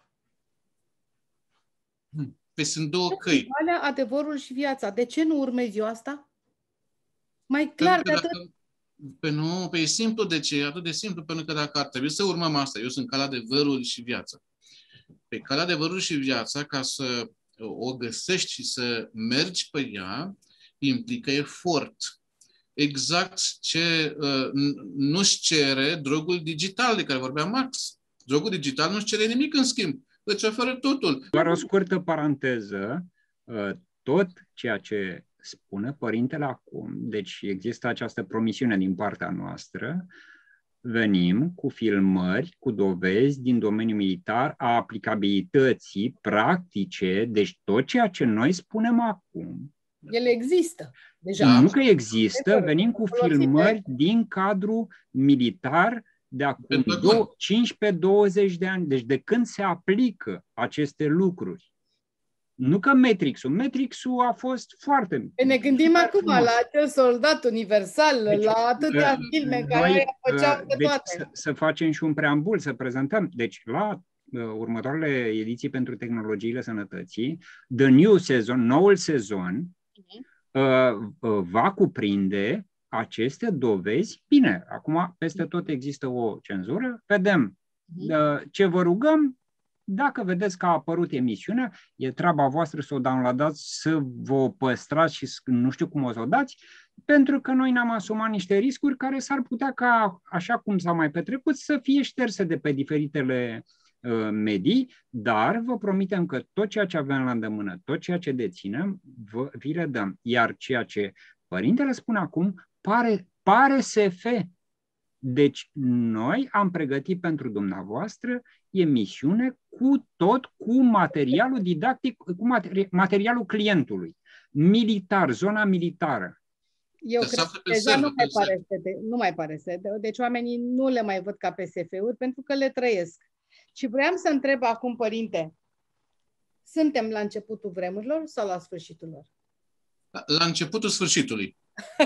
Păi sunt două căi. Calea, adevărul și viața. De ce nu urmezi eu asta? Mai clar de atât. Pe nu, pe e simplu de ce? E atât de simplu, pentru că dacă ar trebui să urmăm asta, eu sunt calea, adevărul și viața. Pe calea, adevărul și viața, ca să o găsești și să mergi pe ea, implică efort. Exact ce uh, nu-și cere drogul digital de care vorbea Max. Drogul digital nu-și cere nimic în schimb. Îți oferă totul. Doar o scurtă paranteză. Uh, tot ceea ce spune Părintele acum, deci există această promisiune din partea noastră, venim cu filmări, cu dovezi din domeniul militar a aplicabilității practice, deci tot ceea ce noi spunem acum. Ele există. Deja. Nu că există, venim cu filmări din cadrul militar de acum cincisprezece douăzeci de ani, deci de când se aplică aceste lucruri. Nu că Matrix-ul. Matrix-ul a fost foarte... Ne gândim acum la acel soldat universal, deci, la atâtea filme în care aia făceau pe deci toate. Să, să facem și un preambul, să prezentăm. Deci la uh, următoarele ediții pentru tehnologiile sănătății, The New Season, noul sezon, uh-huh. uh, uh, va cuprinde aceste dovezi. Bine, acum peste tot există o cenzură. Vedem uh-huh. uh, ce vă rugăm. Dacă vedeți că a apărut emisiunea, e treaba voastră să o downloadați, să vă păstrați și nu știu cum o să o dați, pentru că noi ne-am asumat niște riscuri care s-ar putea ca, așa cum s-a mai petrecut, să fie șterse de pe diferitele uh, medii, dar vă promitem că tot ceea ce avem la îndemână, tot ceea ce deținem, vă, vi le dăm. Iar ceea ce părintele spune acum pare, pare S F. Deci noi am pregătit pentru dumneavoastră emisiune cu tot cu materialul didactic, cu materi- materialul clientului. Militar, zona militară. Eu de cred că deja nu mai, pare S D, nu mai pare S D. Deci oamenii nu le mai văd ca P S F-uri pentru că le trăiesc. Și vreau să întreb acum, părinte, suntem la începutul vremurilor sau la sfârșitul lor? La, la începutul sfârșitului.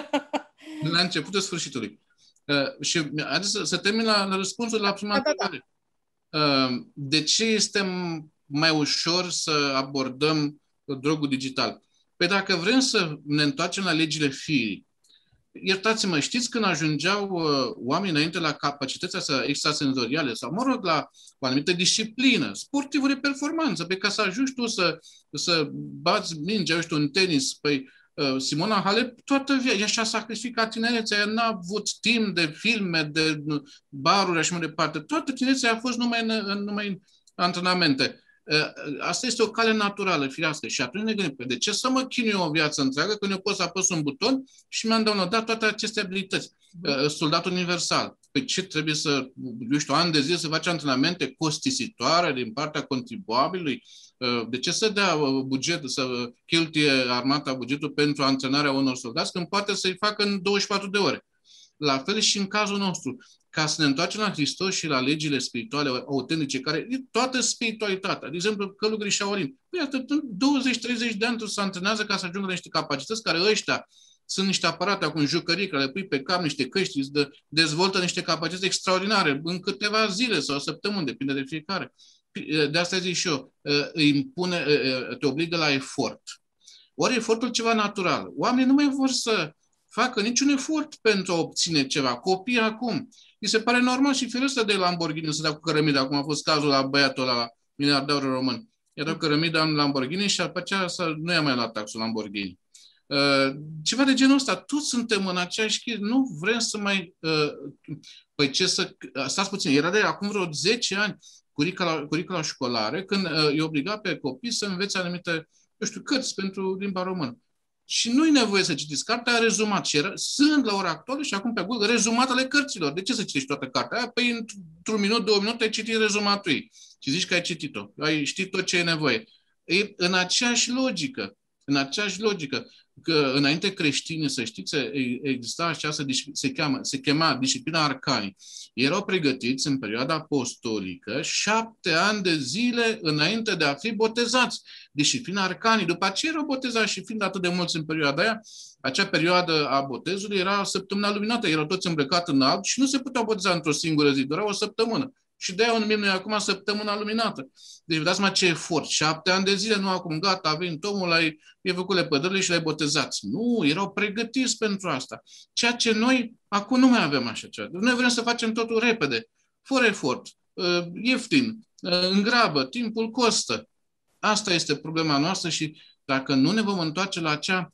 La începutul sfârșitului. Uh, și haideți să, să termin la, la răspunsul la prima întrebare. Da, da, da. Uh, de ce este mai ușor să abordăm drogul digital? Păi dacă vrem să ne întoarcem la legile firii, iertați-mă, știți când ajungeau uh, oamenii înainte la capacitățile extrasenzoriale sau, mă rog, la o anumită disciplină, sportivă de performanță, pe ca să ajungi tu să, să bați mingea, eu știu, în tenis, păi Simona Halep, toată viața, ea și-a sacrificat tinerețea, ea n-a avut timp de filme, de baruri, așa mai departe. Toată tinerețea a fost numai în, numai în antrenamente. Asta este o cale naturală, firească. Și atunci ne gândim, de ce să mă chinui o viață întreagă când eu pot să apăs un buton și mi-am downloadat toate aceste abilități? Soldatul universal. Păi ce trebuie să, eu știu, ani de zile să faci antrenamente costisitoare din partea contribuabilului? De ce să dea buget, să cheltuie armata bugetul pentru antrenarea unor soldați când poate să-i facă în douăzeci și patru de ore? La fel și în cazul nostru. Ca să ne întoarcem la Hristos și la legile spirituale autentice, care e toată spiritualitatea. De exemplu, călugării Shaolin. Păi atât, douăzeci treizeci de ani se antrenează ca să ajungă la niște capacități care ăștia sunt niște aparate acum jucării care le pui pe cap, niște căști, îți de, dezvoltă niște capacități extraordinare în câteva zile sau săptămâni, depinde de fiecare. De asta zic și eu, îi impune, te obligă la efort. Ori efortul ceva natural. Oamenii nu mai vor să facă niciun efort pentru a obține ceva. Copiii acum, îi se pare normal și firesc de Lamborghini să dea cu cărămida, cum a fost cazul la băiatul ăla, la miliardarul român. I-a dat cărămida în Lamborghini și după aceea nu i-a mai luat taxul Lamborghini. Uh, ceva de genul ăsta. Toți suntem în aceeași chestie. Nu vrem să mai... Uh, păi ce să... Stați puțin. Era de acum vreo zece ani curicula, curicula școlară, când uh, îi obliga pe copii să învețe anumite, eu știu, cărți pentru limba română. Și nu-i nevoie să citiți cartea, rezumat. Și era, sunt la ora actuală și acum pe Google rezumatele cărților. De ce să citești toată cartea aia? Păi într-un minut, două minute ai citit rezumatul ei. Și zici că ai citit-o. Ai ști tot ce e nevoie. E în aceeași logică. În aceeași logică. Că înainte creștinii, să știți, exista această, se, cheamă, se chema disciplina arcanii. Erau pregătiți în perioada apostolică șapte ani de zile înainte de a fi botezați. Disciplina arcanii. După aceea erau botezați și fiind atât de mulți în perioada aia, acea perioadă a botezului era săptămâna luminată. Erau toți îmbrăcați în alb și nu se puteau boteza într-o singură zi, doar o săptămână. Și de-aia o numim noi acum săptămâna luminată. Deci dați mă ce efort. Șapte ani de zile, nu acum, gata, a venit omul, l-ai, i-ai făcut lepădările și l-ai botezați. Nu, erau pregătiți pentru asta. Ceea ce noi acum nu mai avem așa ceva. Noi vrem să facem totul repede, fără efort, ieftin, în grabă, timpul costă. Asta este problema noastră și dacă nu ne vom întoarce la acea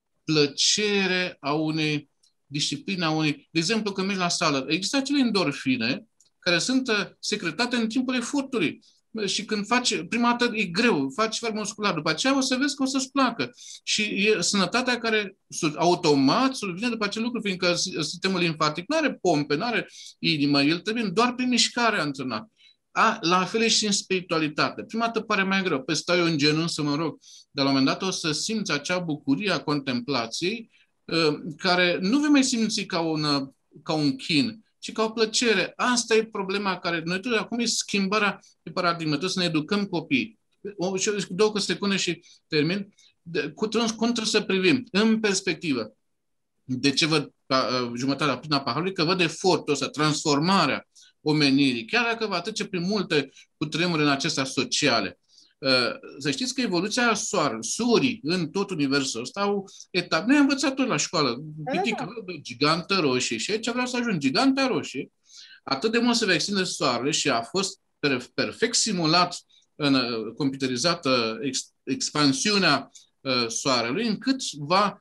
plăcere a unei discipline, a unei... De exemplu, când mergi la sală, există acele endorfine care sunt secretate în timpul efortului. Și când faci, prima dată e greu, faci efort muscular, după aceea o să vezi că o să-ți placă. Și e sănătatea care automat vine după acel lucru, fiindcă sistemul limfatic nu are pompe, nu are inimă, el trebuie doar prin mișcare antrenat. A, la fel și în spiritualitate. Prima dată pare mai greu, pe stau eu în genunchi să mă rog, dar la un moment dat o să simți acea bucurie a contemplației, care nu vei mai simți ca un, ca un chin, ci ca o plăcere. Asta e problema care noi trebuie acum e schimbarea de paradigmă. Trebuie să ne educăm copiii. o, două secunde și termin, de, cum, cum trebuie să privim în perspectivă. De ce văd uh, jumătatea plină a paharului? Că văd efortul ăsta, transformarea omenirii, chiar dacă va trece prin multe cutremure în acestea sociale. Uh, să știți că evoluția soarelui, sorii în tot universul ăsta au etape. Noi am învățat tot la școală, pitică, gigantă roșie și aici vreau să ajung, giganta roșie. Atât de mult se va extinde soarele și a fost perfect simulat, în, computerizată ex, expansiunea uh, soarelui, încât va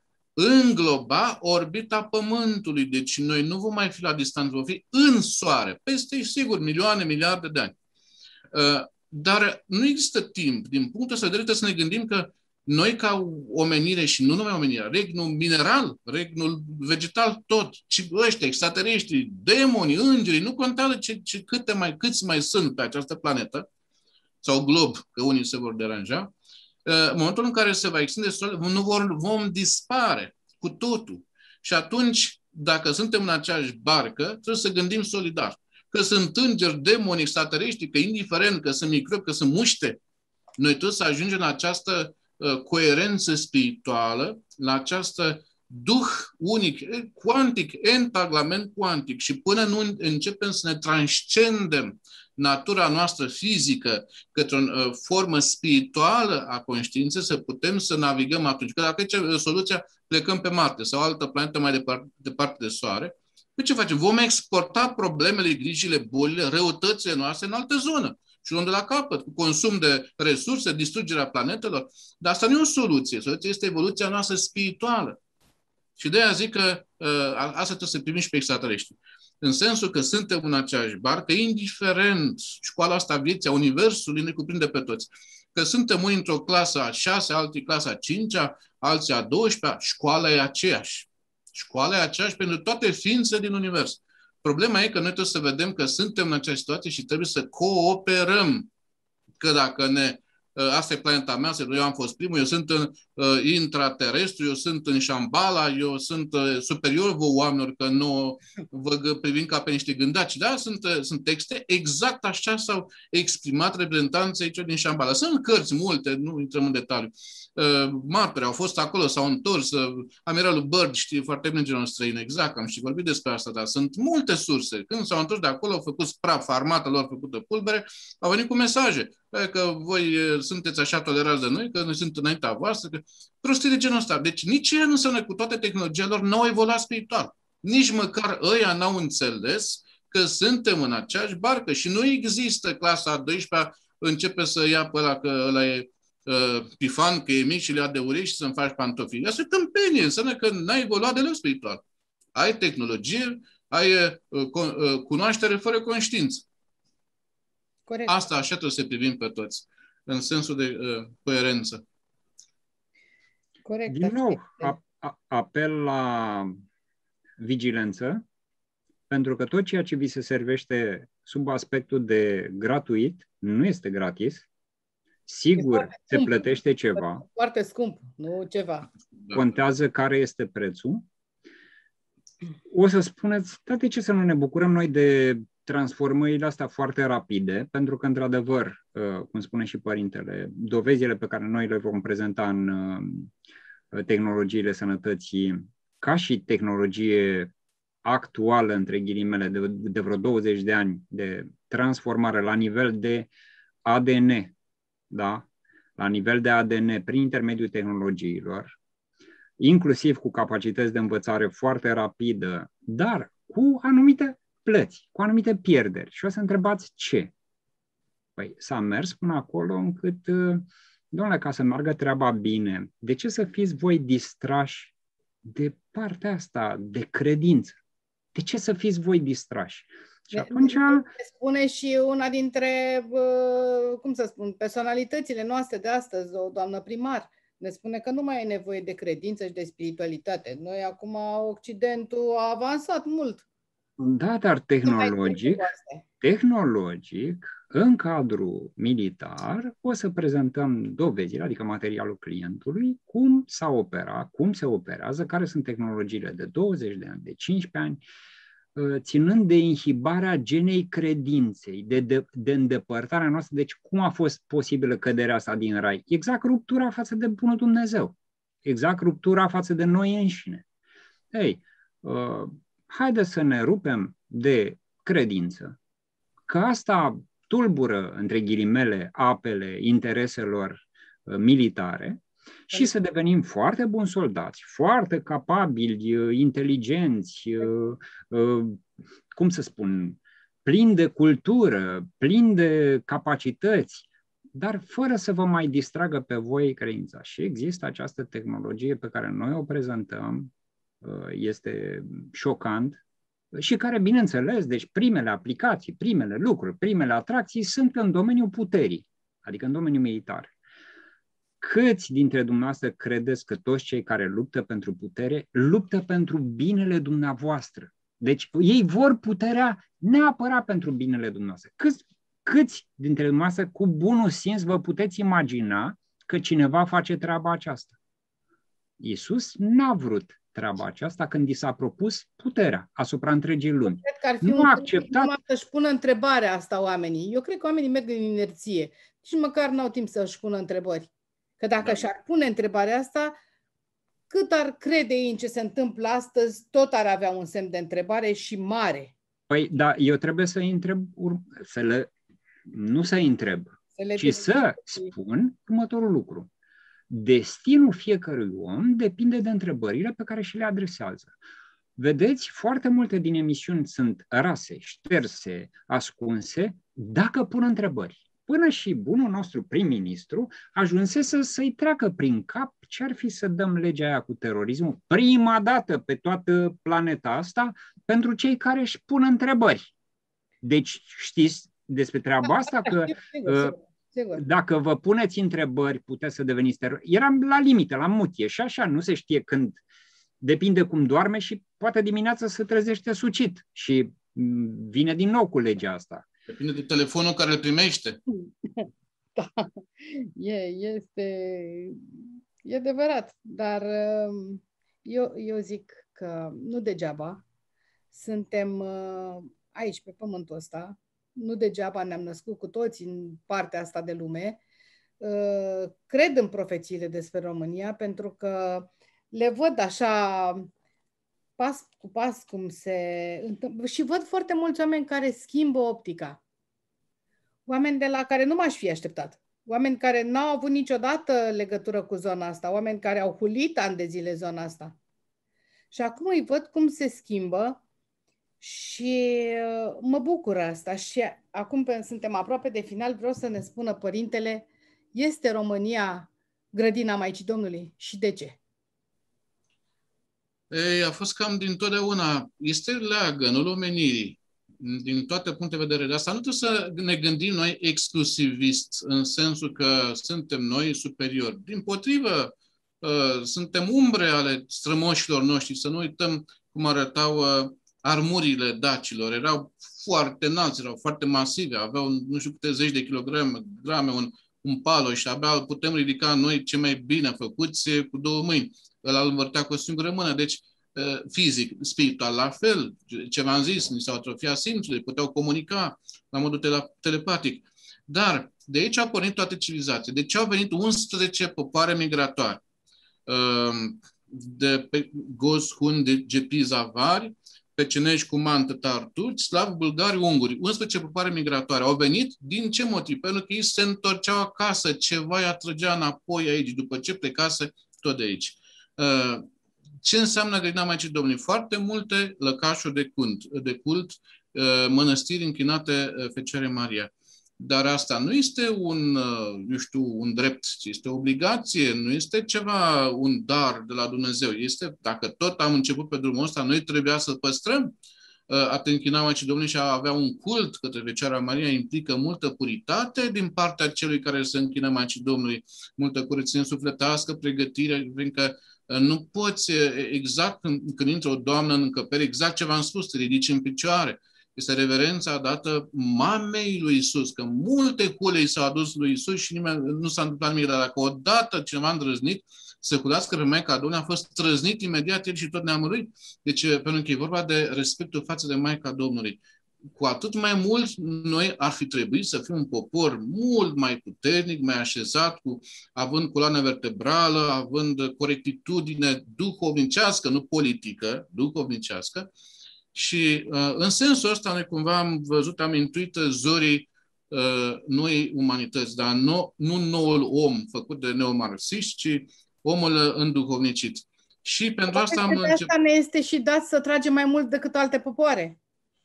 îngloba orbita Pământului. Deci noi nu vom mai fi la distanță, vom fi în soare, peste, sigur, milioane, miliarde de ani. Uh, dar nu există timp. Din punctul ăsta de vedere, trebuie să ne gândim că noi, ca omenire și nu numai omenirea, regnul mineral, regnul vegetal, tot, și ăștia, extraterestri, demonii, îngerii, nu contează ce, ce, câte mai, câți mai sunt pe această planetă, sau glob, că unii se vor deranja, în momentul în care se va extinde soarele, nu vor, vom dispare cu totul. Și atunci, dacă suntem în aceeași barcă, trebuie să gândim solidar. Că sunt îngeri, demoni, extraterestri, că indiferent, că sunt microbi, că sunt muște, noi trebuie să ajungem la această uh, coerență spirituală, la această duh unic, cuantic, entaglament cuantic și până nu începem să ne transcendem natura noastră fizică către o uh, formă spirituală a conștiinței, să putem să navigăm atunci. Că dacă e soluția, plecăm pe Marte sau altă planetă mai departe, departe de Soare, păi ce facem? Vom exporta problemele, grijile, bolile, răutățile noastre în altă zonă. Și luăm de la capăt, cu consum de resurse, distrugerea planetelor. Dar asta nu e o soluție. Soluția este evoluția noastră spirituală. Și de aia zic că uh, asta trebuie să primim și pe extraterestri. În sensul că suntem în aceeași barcă, indiferent, școala asta vieții, a Universului ne cuprinde pe toți. Că suntem unii într-o clasă a șasea, alții clasa a cincea, alții a douăsprezecea, școala e aceeași. Școala e aceeași pentru toate ființele din Univers. Problema e că noi trebuie să vedem că suntem în această situație și trebuie să cooperăm. Că dacă ne... Asta e planeta mea, eu am fost primul, eu sunt în uh, intraterestru, eu sunt în Shambhala, eu sunt uh, superior vă oamenilor, că nu vă privim ca pe niște gândaci. Da, sunt, uh, sunt texte, exact așa s-au exprimat reprezentanții aici din Shambhala. Sunt cărți multe, nu intrăm în detaliu. Uh, mapere au fost acolo, s-au întors. Uh, amiralul Byrd știe foarte bine genul străin, exact, am și vorbit despre asta, dar sunt multe surse. Când s-au întors de acolo, au făcut praf, armata lor făcută pulbere, au venit cu mesaje. Că voi sunteți așa tolerați de noi, că noi suntem înaintea voastră, că prostii de genul ăsta. Deci nici ei nu înseamnă cu toate tehnologiile lor n-au evoluat spiritual. Nici măcar ăia n-au înțeles că suntem în aceeași barcă și nu există clasa a douăsprezecea, începe să ia pe ăla că ăla e uh, pifan, că e mic și le ia de urechi și să-mi faci pantofi. Asta e tâmpenie, înseamnă că n-ai evoluat deloc spiritual. Ai tehnologie, ai uh, cunoaștere fără conștiință. Corect. Asta așa trebuie să privim pe toți, în sensul de uh, coerență. Corect. Din nou, a, a, apel la vigilență, pentru că tot ceea ce vi se servește sub aspectul de gratuit, nu este gratis, sigur se scump. Plătește ceva. Foarte scump, nu ceva. Contează care este prețul. O să spuneți, dar de ce să nu ne bucurăm noi de transformările astea foarte rapide, pentru că, într-adevăr, cum spune și părintele, dovezile pe care noi le vom prezenta în tehnologiile sănătății, ca și tehnologie actuală, între ghilimele, de, de vreo douăzeci de ani, de transformare la nivel de A D N, da? La nivel de A D N, prin intermediul tehnologiilor, inclusiv cu capacități de învățare foarte rapidă, dar cu anumite plăți, cu anumite pierderi. Și o să întrebați ce? Păi s-a mers până acolo încât, domnule, ca să meargă treaba bine, de ce să fiți voi distrași de partea asta, de credință? De ce să fiți voi distrași? Și atunci... Spune și una dintre, cum să spun, personalitățile noastre de astăzi, o doamnă primar, ne spune că nu mai e nevoie de credință și de spiritualitate. Noi acum, Occidentul a avansat mult. Da, dar tehnologic, tehnologic, în cadrul militar, o să prezentăm dovezile, adică materialul clientului, cum s-a operat, cum se operează, care sunt tehnologiile de douăzeci de ani, de cincisprezece ani, ținând de inhibarea genei credinței, de, de, de îndepărtarea noastră. Deci cum a fost posibilă căderea asta din rai? Exact ruptura față de bunul Dumnezeu. Exact ruptura față de noi înșine. Ei, uh, haide să ne rupem de credință, că asta tulbură, între ghilimele, apele intereselor uh, militare, și să devenim foarte buni soldați, foarte capabili, inteligenți, cum să spun, plini de cultură, plini de capacități, dar fără să vă mai distragă pe voi credința. Și există această tehnologie pe care noi o prezentăm, este șocant, și care, bineînțeles, deci primele aplicații, primele lucruri, primele atracții sunt în domeniul puterii, adică în domeniul militar. Câți dintre dumneavoastră credeți că toți cei care luptă pentru putere luptă pentru binele dumneavoastră? Deci ei vor puterea neapărat pentru binele dumneavoastră. Câți, câți dintre dumneavoastră cu bunul simț vă puteți imagina că cineva face treaba aceasta? Iisus n-a vrut treaba aceasta când i s-a propus puterea asupra întregii lumi. Cred că ar fi nu un a acceptat Păi, da, eu trebuie să întreb, să le, nu să întreb, să ci să spun următorul lucru. Destinul fiecărui om depinde de întrebările pe care și le adresează. Vedeți, foarte multe din emisiuni sunt rase, șterse, ascunse, dacă pun întrebări. Până și bunul nostru prim-ministru ajunsese să-i treacă prin cap ce ar fi să dăm legea aia cu terorismul prima dată pe toată planeta asta pentru cei care își pun întrebări. Deci știți despre treaba asta că sigur, sigur. Dacă vă puneți întrebări puteți să deveniți teroriști. Eram la limită, la mutie și așa, nu se știe când, depinde cum doarme și poate dimineața se trezește sucit și vine din nou cu legea asta. Depinde de telefonul care îl primește. Da, e, este, e adevărat, dar eu, eu zic că nu degeaba suntem aici pe pământul ăsta, nu degeaba ne-am născut cu toți în partea asta de lume. Cred în profețiile despre România pentru că le văd așa pas cu pas cum se întâmplă și văd foarte mulți oameni care schimbă optica. Oameni de la care nu m-aș fi așteptat. Oameni care n-au avut niciodată legătură cu zona asta. Oameni care au hulit ani de zile zona asta. Și acum îi văd cum se schimbă și mă bucur asta. Și acum suntem aproape de final, vreau să ne spună părintele, este România grădina Maicii Domnului? Și de ce? Ei, a fost cam dintotdeauna. Este leagănul omenirii. Din toate punctele de vedere. Asta nu trebuie să ne gândim noi exclusivist, în sensul că suntem noi superiori. Dimpotrivă, suntem umbre ale strămoșilor noștri. Să nu uităm cum arătau armurile dacilor. Erau foarte înalți, erau foarte masive, aveau nu știu câte zeci de kilograme, grame, un, un palo și abia putem ridica noi cei mai bine făcuți cu două mâini. Ăla îl învârtea cu o singură mână. Deci, fizic, spiritual, la fel, ce v-am zis, ni s-au atrofiat simțurile, puteau comunica la modul telepatic. Dar de aici au pornit toate civilizațiile. Deci au venit unsprezece popoare migratoare. De pe Goz, Hun, de Gepizi, Avari, Pecenești, Cuman, Tătari, Turci, Slavi, Bulgari, Unguri. unsprezece popoare migratoare au venit. Din ce motiv? Pentru că ei se întorceau acasă, ceva îi atrăgea înapoi aici, după ce plecase tot de aici. Ce înseamnă grădina Maicii Domnului? Foarte multe lăcașuri de cult, de cult mănăstiri închinate Fecioarei Maria. Dar asta nu este un, eu știu, un drept, ci este o obligație, nu este ceva, un dar de la Dumnezeu. Este, dacă tot am început pe drumul ăsta, noi trebuia să păstrăm a te închina Maicii Domnului și a avea un cult către Fecioara Maria implică multă puritate din partea celui care se închină Maicii Domnului, multă curățenie sufletească, pregătire, fiindcă nu poți, exact când, când intră o doamnă în încăpere, exact ce v-am spus, te ridici în picioare. Este reverența dată mamei lui Iisus, că multe culei s-au adus lui Iisus și nimeni, nu s-a întâmplat nimic, dar dacă odată cineva a îndrăznit să culească pe Maica Domnului, a fost trăznit imediat el și tot neamul lui. Deci, pentru că e vorba de respectul față de Maica Domnului. Cu atât mai mult noi ar fi trebuit să fim un popor mult mai puternic, mai așezat, cu, având coloană vertebrală, având corectitudine duhovnicească, nu politică, duhovnicească. Și uh, în sensul ăsta noi cumva am văzut, am intuit zorii uh, noi umanități, dar nu, nu noul om făcut de neomarxiști, ci omul înduhovnicit. Și pentru asta am început... asta ne este și dat să tragem mai mult decât alte popoare.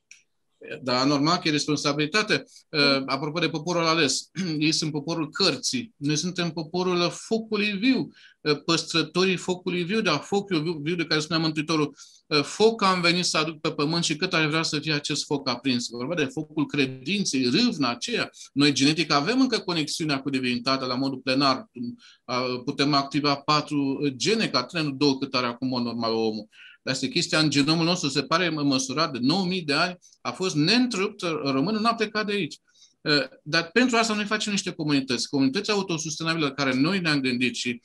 Dar normal că e responsabilitate. Uh, apropo de poporul ales, ei sunt poporul cărții. Noi suntem poporul focului viu, uh, păstrătorii focului viu, dar focul viu, viu de care spunea Mântuitorul, uh, foc am venit să aduc pe pământ și cât ar vrea să fie acest foc aprins. Vorba de focul credinței, râvna aceea. Noi genetic avem încă conexiunea cu divinitatea la modul plenar. Uh, putem activa patru gene, ca trenul două cât are acum normal omul. Dar este chestia în genomul nostru, se pare măsurat de nouă mii de ani, a fost neîntrerupt, românul n-a plecat de aici. Dar pentru asta noi facem niște comunități, comunități autosustenabile care noi ne-am gândit și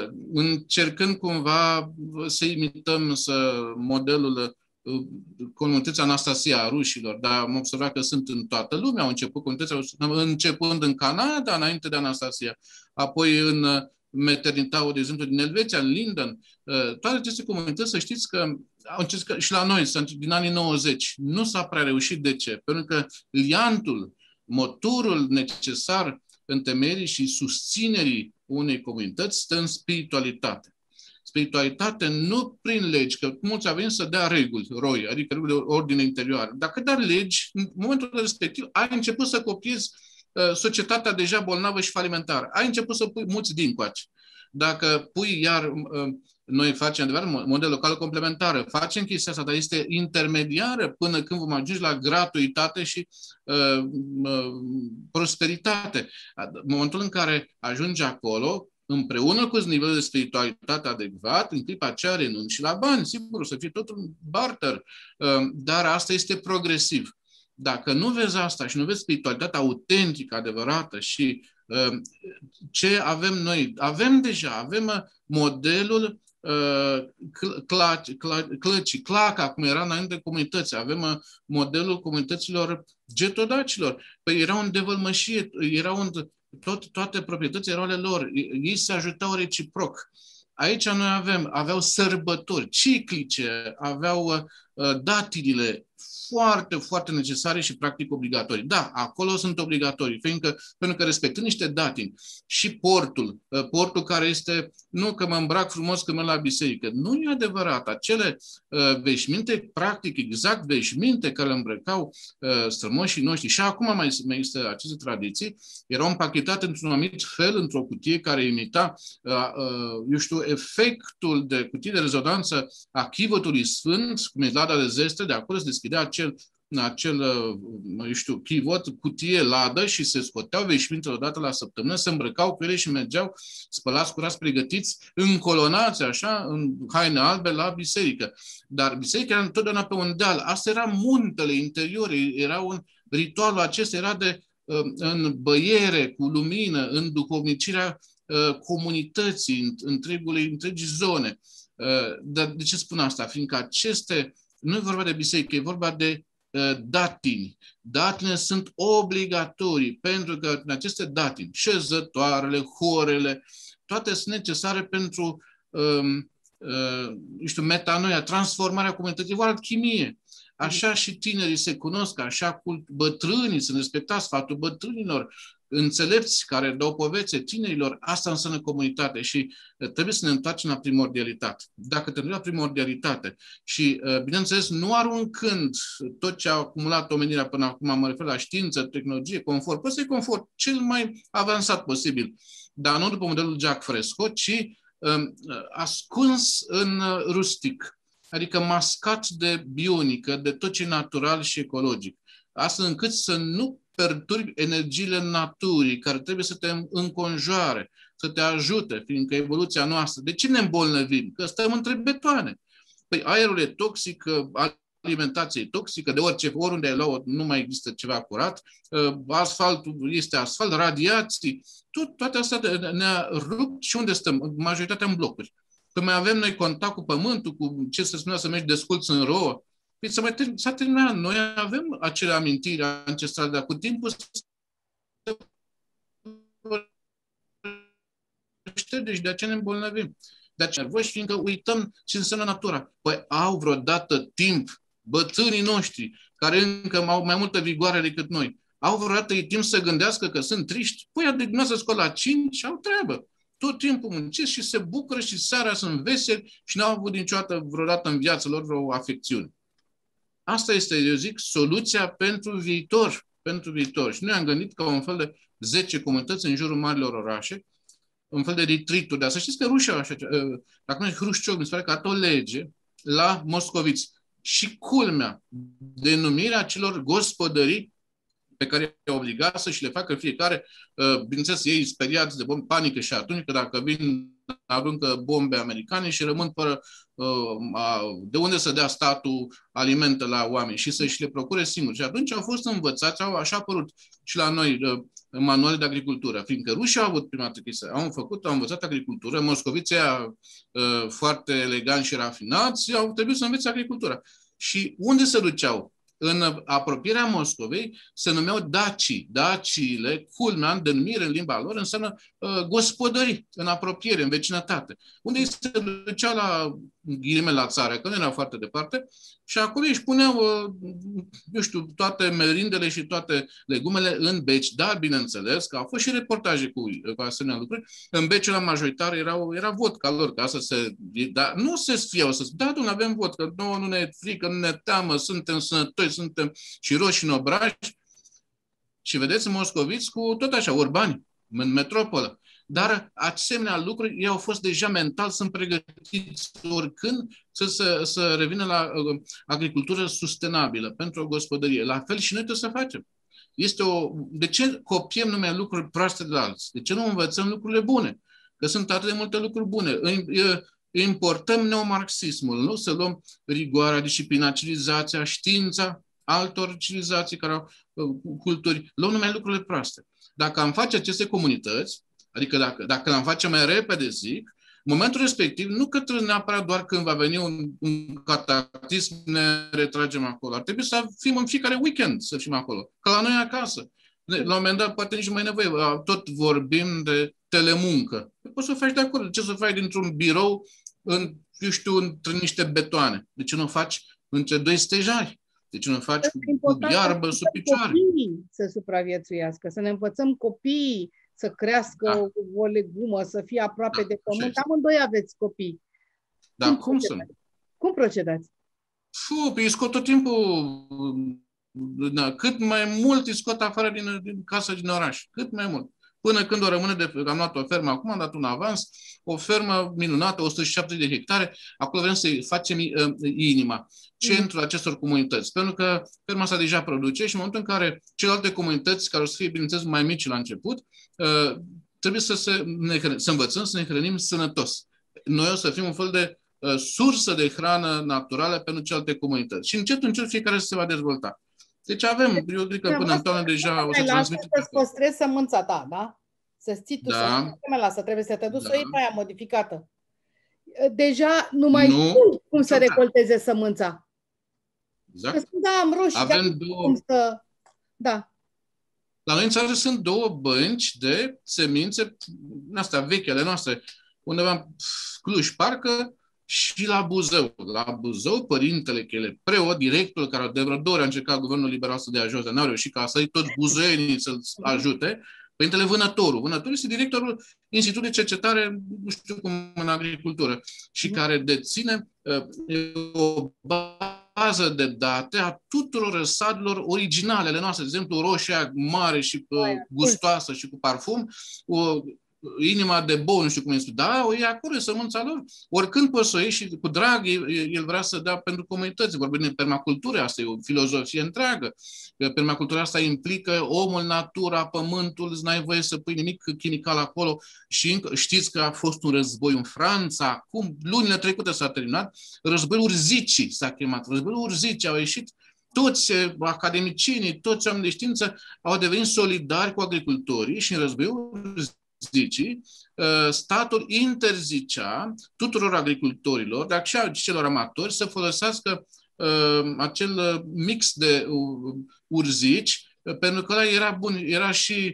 încercând cumva să imităm să modelul comunității Anastasia a rușilor, dar am observat că sunt în toată lumea, au început comunități, începând în Canada, înainte de Anastasia, apoi în Meternitau, de exemplu, din Elveția, în Linden, toate aceste comunități, să știți că au încercat și la noi, din anii nouăzeci, nu s-a prea reușit. De ce? Pentru că liantul, motorul necesar întemeierii și susținerii unei comunități stă în spiritualitate. Spiritualitate nu prin legi, că mulți au venit să dea reguli, roi, adică reguli de ordine interioară. Dacă dar legi, în momentul respectiv, ai început să copiezi societatea deja bolnavă și falimentară. Ai început să pui mulți dincoace. Dacă pui iar, noi facem adevărat model local complementară, facem chestia asta, dar este intermediară până când vom ajunge la gratuitate și uh, uh, prosperitate. În momentul în care ajungi acolo, împreună cu nivelul de spiritualitate adecvat, în clipa aceea renunți și la bani. Sigur, o să fie tot un barter, uh, dar asta este progresiv. Dacă nu vezi asta și nu vezi spiritualitatea autentică, adevărată și uh, ce avem noi, avem deja, avem modelul uh, cl- cl- clăcii, claca, cum era înainte de comunități, avem modelul comunităților getodacilor. Păi erau în devălmășie, erau în, tot, toate proprietățile erau ale lor, ei se ajutau reciproc. Aici noi avem, aveau sărbători ciclice, aveau uh, datinile, foarte, foarte necesare și practic obligatorii. Da, acolo sunt obligatorii, fiindcă, pentru că respectând niște datini și portul, portul care este, nu că mă îmbrac frumos că mă la biserică, nu e adevărat. Acele uh, veșminte, practic exact veșminte care le îmbrăcau uh, strămoșii noștri și acum mai, mai există aceste tradiții, erau împachetate într-un anumit fel, într-o cutie care imita, uh, uh, eu știu, efectul de cutie de rezonanță a chivotului sfânt, cum e lada de zestre, de acolo se deschidea acel acel, eu știu, chivot, cutie, ladă și se scoteau veșmintele odată la săptămână, se îmbrăcau cu ele și mergeau spălați, curați, pregătiți, încolonați așa, în haine albe la biserică. Dar biserica era întotdeauna pe un deal. Asta era muntele interior, era un ritualul acesta, era de în băiere, cu lumină, în duhovnicirea comunității, întregului, întregii zone. Dar de ce spun asta? Fiindcă aceste nu e vorba de biserică, e vorba de uh, datini. Datinele sunt obligatorii, pentru că în aceste datini, șezătoarele, horele, toate sunt necesare pentru um, uh, știu, metanoia, transformarea comunității, vor alchimie. Așa și tinerii se cunosc, așa cu bătrânii, sunt respectați sfatul bătrânilor, înțelepți care dau povețe tinerilor, asta înseamnă comunitate și trebuie să ne întoarcem la primordialitate. Dacă te întorci la primordialitate și, bineînțeles, nu aruncând tot ce a acumulat omenirea până acum, mă refer la știință, tehnologie, confort, poate să-i confort cel mai avansat posibil, dar nu după modelul Jack Fresco, ci um, ascuns în rustic, adică mascat de bionică, de tot ce e natural și ecologic, astfel încât să nu perturbi energiile naturii care trebuie să te înconjoare, să te ajute, fiindcă evoluția noastră. De ce ne îmbolnăvim? Că stăm între betoane. Păi aerul e toxic, alimentație toxică, de orice, oriunde ai luat, nu mai există ceva curat, asfaltul este asfalt, radiații, tot, toate astea ne-a rupt și unde stăm? Majoritatea în blocuri. Că mai avem noi contact cu pământul, cu ce se spunea să mergi desculț în rouă. Păi s-a, mai ter- s-a terminat. Noi avem acele amintiri ancestrale, dar cu timpul deci de aceea ne îmbolnăvim. De aceea nervoși, fiindcă uităm ce înseamnă natura. Păi au vreodată timp bătrânii noștri, care încă au mai multă vigoare decât noi, au vreodată timp să gândească că sunt triști? Păi de dumneavoastră scot la cinci și au treabă. Tot timpul muncesc și se bucură și seara sunt veseli și n-au avut niciodată vreodată în viața lor vreo afecțiune. Asta este, eu zic, soluția pentru viitor. Pentru viitor. Și noi am gândit ca un fel de zece comunități în jurul marilor orașe, un fel de retreat-uri. Dar să știți că rușii au așa, dacă noi Hrușciov, mi se pare că a o lege la moscoviți. Și culmea, denumirea celor gospodării pe care i-a obligat să și le facă fiecare, bineînțeles, ei speriați de bombe, panică și atunci că dacă vin, aruncă bombe americane și rămân fără de unde să dea statul alimente la oameni și să-și le procure singuri. Și atunci au fost învățați, au așa apărut și la noi manuale de agricultură, fiindcă rușii au avut prima dată chestia, au făcut, au învățat agricultură, moscoviții foarte eleganți și rafinați, au trebuit să învețe agricultura. Și unde se duceau? În apropierea Moscovei se numeau dacii. Daciile, culmea, în denumire în limba lor, înseamnă uh, gospodării, în apropiere, în vecinătate. Unde se ducea la ghilime la țară, că nu era foarte departe, și acolo își puneau, uh, eu știu, toate merindele și toate legumele în beci. Dar, bineînțeles, că au fost și reportaje cu, cu asemenea lucruri, în beciul la majoritar erau, era vodka lor, ca să se... Dar nu se sfiau, să da, domnule, avem vodka, nouă nu ne e frică, nu ne teamă, suntem sănătoși, suntem și roși în obraji. Și vedeți, moscoviți cu tot așa, urbani, în metropolă. Dar asemenea lucruri, ei au fost deja mental, sunt pregătiți oricând să, să, să revină la uh, agricultură sustenabilă pentru o gospodărie. La fel și noi trebuie să facem. Este o... De ce copiem numai lucruri proaste de la alții? De ce nu învățăm lucrurile bune? Că sunt atât de multe lucruri bune. Importăm neomarxismul, nu? Să luăm rigoarea, disciplina, civilizația, știința altor civilizații care au uh, culturi. Luăm numai lucrurile proaste. Dacă am face aceste comunități, adică dacă, dacă le-am face mai repede, zic, în momentul respectiv, nu că trebuie neapărat doar când va veni un, un cataclism, ne retragem acolo. Ar trebui să fim în fiecare weekend să fim acolo, ca la noi acasă. La un moment dat, poate nici mai nevoie. Tot vorbim de telemuncă. Poți să o faci de acolo. De ce să o faci dintr-un birou, în, eu știu, între niște betoane? De ce nu o faci între doi stejari? De ce nu o faci cu, cu iarbă sub picioare? Să supraviețuiască, să ne învățăm copiii să crească da. o, o legumă, să fie aproape da, de pământ. Amândoi aveți copii. Da, cum, cum sunt? Cum procedați? Fu, îi scot tot timpul, da, cât mai mult îi scot afară din, din casă, din oraș. Cât mai mult. Până când o rămâne de... Am luat o fermă acum, am dat un avans, o fermă minunată, o sută șaptezeci de hectare, acolo vrem să facem uh, inima, centrul mm. acestor comunități. Pentru că ferma asta deja produce și în momentul în care celelalte comunități, care o să fie, bineînțeles, mai mici la început, uh, trebuie să, se, ne, să învățăm să ne hrănim sănătos. Noi o să fim un fel de uh, sursă de hrană naturală pentru celelalte comunități. Și încet, încet, fiecare se va dezvolta. Deci avem, eu cred că până în toamnă deja o să transmitem. Să-ți păstrezi sămânța ta, da? Să-ți ții tu da. Sămânța, lasă, trebuie să te duci da. Să o iei pe aia modificată. Deja nu mai nu. Știu cum să recolteze sămânța. Exact. Că, da, am roșii, avem două... cum să... Da. La noi în țară sunt două bănci de semințe, astea vechi ale noastre, undeva în Cluj, parcă, și la Buzău. La Buzău, părintele Chele, preot, directorul, care de vreo două ori a încercat guvernul liberal să dea jos, dar n-au reușit ca să-i toți buzăenii să-l ajute, părintele Vânătorul. Vânătorul este directorul Institutului de Cercetare, nu știu cum, în agricultură, și mm. care deține uh, o bază de date a tuturor răsadurilor originale ale noastre. De exemplu, roșia mare și uh, gustoasă și cu parfum, uh, inima de bou, nu știu cum îi spune, da, o e acolo, e sămânța lor. Oricând poți să o iei și cu drag, el vrea să dea pentru comunități. Vorbim de permacultură, asta e o filozofie întreagă. Permacultura asta implică omul, natura, pământul, n-ai voie să pui nimic chimical acolo. Și încă, știți că a fost un război în Franța, acum, lunile trecute s-a terminat, războiul urzicii s-a chemat. Războiul urzicii au ieșit toți academicienii, toți oamenii de știință au devenit solidari cu agricultorii și în războiul urzicii statul interzicea tuturor agricultorilor, dar și celor amatori, să folosească acel mix de urzici, pentru că ăla era bun, era și,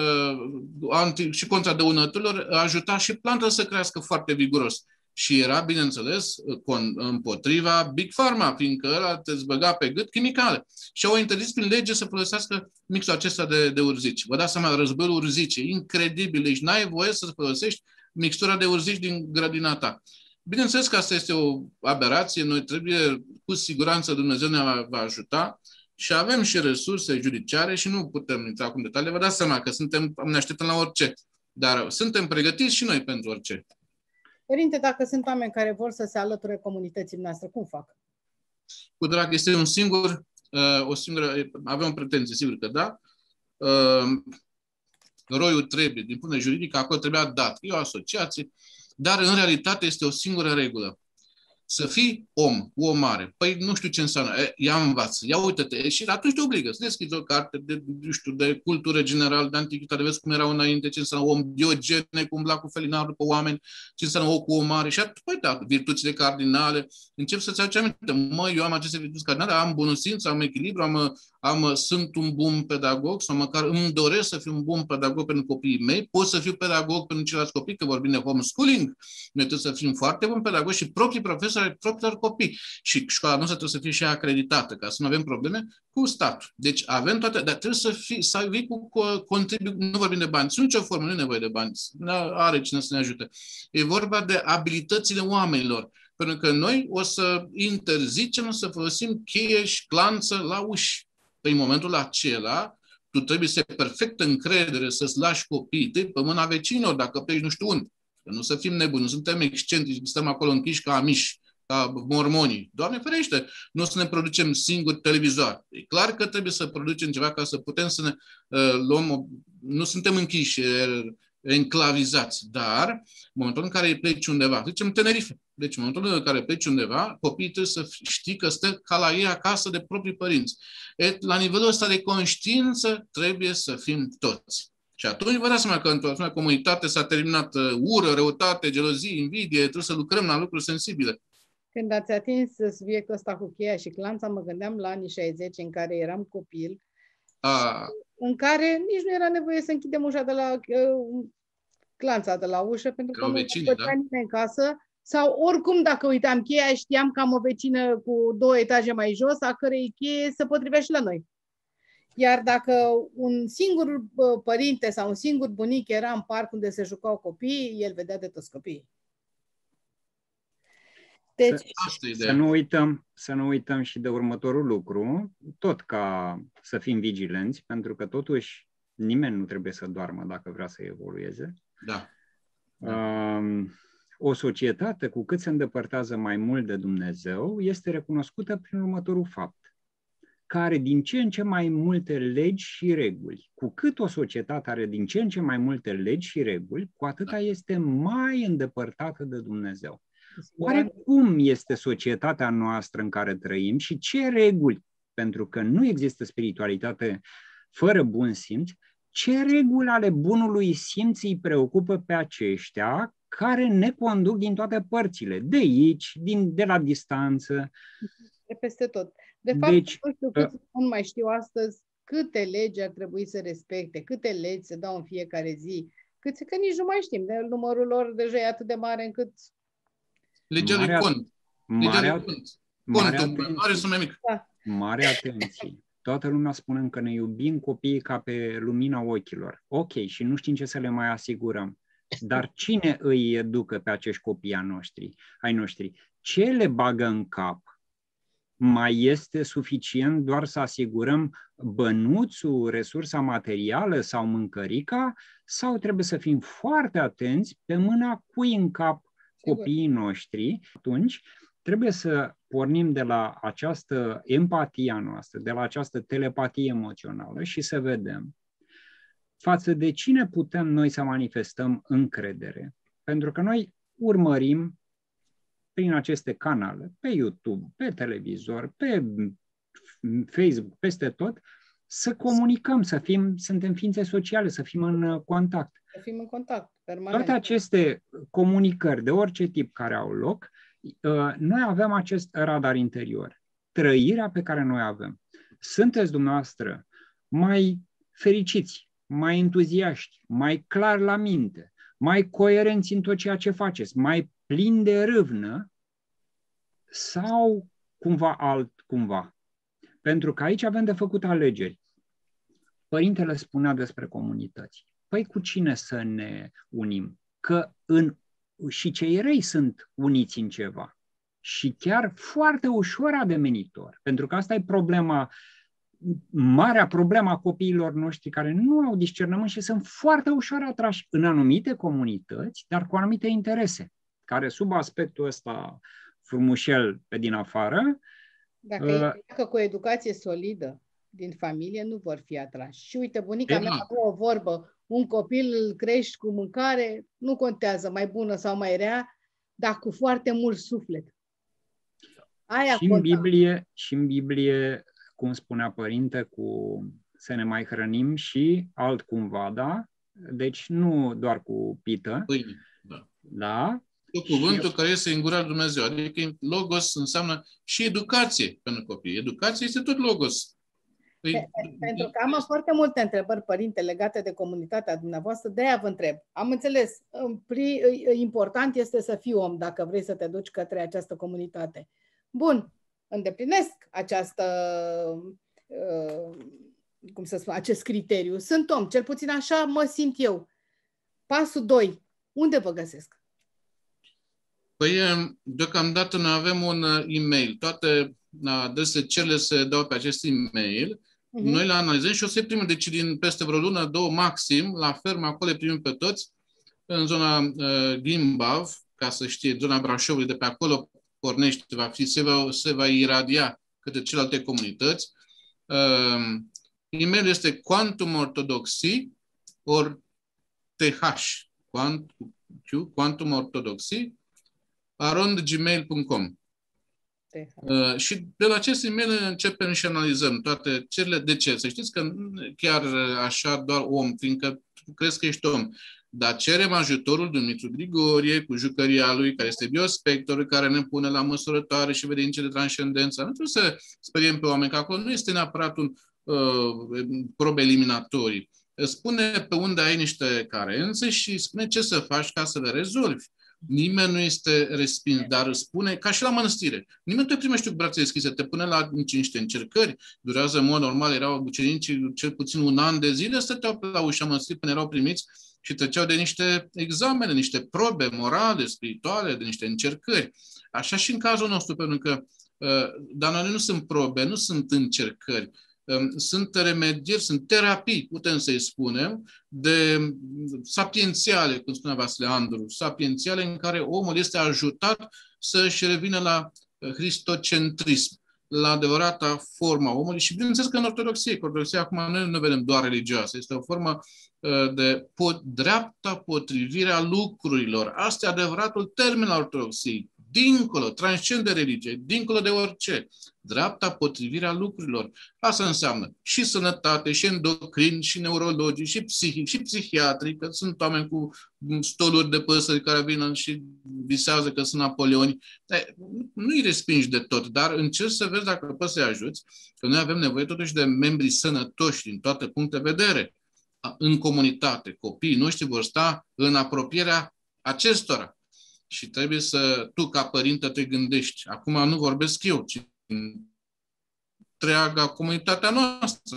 anti, și contra dăunătorilor, ajuta și planta să crească foarte viguros. Și era, bineînțeles, împotriva Big Pharma, fiindcă ăla te-ți băga pe gât chimicale. Și au interzis prin lege să folosească mixul acesta de, de urzici. Vă dați seama, războiul urzici, incredibil, deci n-ai voie să folosești mixtura de urzici din grădina ta. Bineînțeles că asta este o aberație, noi trebuie, cu siguranță Dumnezeu ne va, va ajuta și avem și resurse judiciare și nu putem intra acum în detalii. Vă dați seama că suntem, ne așteptăm la orice, dar suntem pregătiți și noi pentru orice. Părinte, dacă sunt oameni care vor să se alăture comunității noastre, cum fac? Cu drag, este un singur, uh, o singură, avem o pretenție, sigur că da. Uh, roiul trebuie, din punct de juridic, acolo trebuia dat. E o asociație, dar în realitate este o singură regulă. Să fii om, om mare. Păi nu știu ce înseamnă. E, ia învață, ia uite-te. Și atunci te obligă să deschizi o carte de, nu știu, de cultură generală, de antichitate, vezi cum erau înainte, ce înseamnă om Diogene, cum umbla cu felinar după oameni, ce înseamnă o cu o mare. Și atunci, păi da, virtuțile cardinale. Încep să-ți aduci aminte. Mă, eu am aceste virtuți cardinale, am bunăsință, am echilibru, am, am, sunt un bun pedagog sau măcar îmi doresc să fiu un bun pedagog pentru copiii mei, pot să fiu pedagog pentru ceilalți copii, că vorbim de homeschooling, noi trebuie să fim foarte buni pedagogi și proprii profesori ai propriilor copii. Și școala noastră trebuie să fie și acreditată, ca să nu avem probleme cu statul. Deci avem toate, dar trebuie să, fii, să vii cu contribuții, nu vorbim de bani, sunt nicio formă, nu e nevoie de bani, are cine să ne ajute. E vorba de abilitățile oamenilor. Pentru că noi o să interzicem să folosim cheie și clanță la uși. Păi în momentul acela, tu trebuie să ai perfectă încredere să-ți lași copiii tăi pe mâna vecinilor, dacă pleci nu știu unde. Că nu să fim nebuni, nu suntem excentrici, stăm acolo închiși ca amiși, ca mormonii. Doamne ferește, nu o să ne producem singuri televizor. E clar că trebuie să producem ceva ca să putem să ne uh, luăm, o... nu suntem închiși, enclavizați, dar în momentul în care pleci undeva, zicem Tenerife, deci în momentul în care pleci undeva, copiii trebuie să știi că stă ca la ei acasă de proprii părinți. Et, la nivelul ăsta de conștiință trebuie să fim toți. Și atunci vă dați seama că într-o comunitate s-a terminat ură, răutate, gelozie, invidie, trebuie să lucrăm la lucruri sensibile. Când ați atins subiectul ăsta cu cheia și clanța, mă gândeam la anii șaizeci în care eram copil, A... în care nici nu era nevoie să închidem ușa de la uh, clanța de la ușă, pentru că nu făcea da? nimeni în casă, sau oricum dacă uitam cheia, știam că am o vecină cu două etaje mai jos, a cărei cheie se potrivea și la noi. Iar dacă un singur părinte sau un singur bunic era în parc unde se jucau copiii, el vedea de toți copiii. Deci, să, să, nu uităm, să nu uităm și de următorul lucru, tot ca să fim vigilenți, pentru că totuși nimeni nu trebuie să doarmă dacă vrea să evolueze. Da. Um, o societate, cu cât se îndepărtează mai mult de Dumnezeu, este recunoscută prin următorul fapt, că are din ce în ce mai multe legi și reguli. Cu cât o societate are din ce în ce mai multe legi și reguli, cu atâta este mai îndepărtată de Dumnezeu. Oare cum este societatea noastră în care trăim și ce reguli, pentru că nu există spiritualitate fără bun simț, ce reguli ale bunului simț îi preocupă pe aceștia care ne conduc din toate părțile, de aici, din, de la distanță. De peste tot. De fapt, deci, nu știu cât uh, mai știu astăzi câte legi ar trebui să respecte, câte legi se dau în fiecare zi, cât, că nici nu mai știm. De numărul lor deja e atât de mare încât... Legea lui Cont. Mare, mare, mare, mare sau mai mic. Da. Mare atenție. Toată lumea spune că ne iubim copiii ca pe lumina ochilor. Ok, și nu știm ce să le mai asigurăm. Dar cine îi educă pe acești copii ai noștri? Ai noștri? Ce le bagă în cap? mai este suficient doar să asigurăm bănuțul, resursa materială sau mâncărica, sau trebuie să fim foarte atenți pe mâna cui în cap copiii noștri? Atunci trebuie să pornim de la această empatie a noastră, de la această telepatie emoțională și să vedem față de cine putem noi să manifestăm încredere. Pentru că noi urmărim prin aceste canale, pe YouTube, pe televizor, pe Facebook, peste tot, să comunicăm, să fim, suntem ființe sociale, să fim în contact. Să fim în contact permanent. Toate aceste comunicări de orice tip care au loc, noi avem acest radar interior, trăirea pe care noi avem. Sunteți dumneavoastră mai fericiți, mai entuziaști, mai clar la minte, mai coerenți în tot ceea ce faceți, mai plini de râvnă sau cumva altcumva? Pentru că aici avem de făcut alegeri. Părintele spunea despre comunități. Păi cu cine să ne unim? Că în, și cei răi sunt uniți în ceva. Și chiar foarte ușor ademenitor. Pentru că asta e problema, marea problemă a copiilor noștri care nu au discernământ și sunt foarte ușor atrași în anumite comunități, dar cu anumite interese, care sub aspectul ăsta frumușel pe din afară. Dacă uh, e că cu o educație solidă din familie nu vor fi atrași. Și uite, bunica mea avea o vorbă, un copil îl crești cu mâncare, nu contează mai bună sau mai rea, dar cu foarte mult suflet. Aia și, în Biblie, și în Biblie, cum spunea părinte, cu să ne mai hrănim și altcumva, da? Deci nu doar cu pită. Pâine, da. Da? Cuvântul și... care este în gura lui Dumnezeu. Adică logos înseamnă și educație pentru copii. Educație este tot logos. Pe, pentru că am foarte multe întrebări, părinte, legate de comunitatea dumneavoastră, de-aia vă întreb. Am înțeles, important este să fii om dacă vrei să te duci către această comunitate. Bun, îndeplinesc această, cum să spun, acest criteriu. Sunt om, cel puțin așa mă simt eu. Pasul doi, unde vă găsesc? Păi, deocamdată noi avem un e-mail. Toate adrese cele se dau pe acest e-mail. Uh-huh. Noi le analizăm și o să-i primim. Deci din peste vreo lună, două maxim, la fermă, acolo le primim pe toți, în zona uh, Gimbav, ca să știe, zona Brașovului, de pe acolo pornește, va fi, se va, se va iradia către celelalte comunități. Uh, e-mailul este quantum orthodoxy or th, quantum orthodoxy arond gmail punct com. Uh, și de la acest e-mail începem și analizăm toate cererile. De ce? Să știți că chiar așa doar om, fiindcă crezi că ești om, dar cerem ajutorul lui Dumitru Grigorie cu jucăria lui, care este biospectorul, care ne pune la măsurătoare și vedințe de transcendență. Nu trebuie să speriem pe oameni, că acolo nu este neapărat un uh, probe eliminatorii. Spune pe unde ai niște carențe și spune ce să faci ca să le rezolvi. Nimeni nu este respins, dar spune, ca și la mănăstire, nimeni nu te primește cu brațe deschise, te pune la niște încercări, durează în mod normal, erau ucenicii cel puțin un an de zile, stăteau la ușa mănăstirii până erau primiți și treceau de niște examene, niște probe morale, spirituale, de niște încercări. Așa și în cazul nostru, pentru că, dar noi nu sunt probe, nu sunt încercări. Sunt remedieri, sunt terapii, putem să-i spunem, de sapiențiale, cum spunea Vasile Andru, sapiențiale în care omul este ajutat să-și revină la cristocentrism, la adevărata forma omului. Și bineînțeles că în ortodoxie, că ortodoxia acum noi nu vedem doar religioasă, este o formă de pot, dreapta potrivire a lucrurilor. Asta e adevăratul termen al ortodoxiei. Dincolo, transcende religie, dincolo de orice. Dreapta potrivire a lucrurilor. Asta înseamnă și sănătate, și endocrini, și neurologii, și psihic, și psihiatri, că sunt oameni cu stoluri de păsări care vin și visează că sunt Napoleoni. Nu-i respingi de tot, dar încerci să vezi dacă poți să-i ajuți, că noi avem nevoie totuși de membri sănătoși din toate puncte de vedere în comunitate. Copiii noștri vor sta în apropierea acestora. Și trebuie să, tu ca părinte, te gândești. Acum nu vorbesc eu, ci întreaga comunitatea noastră.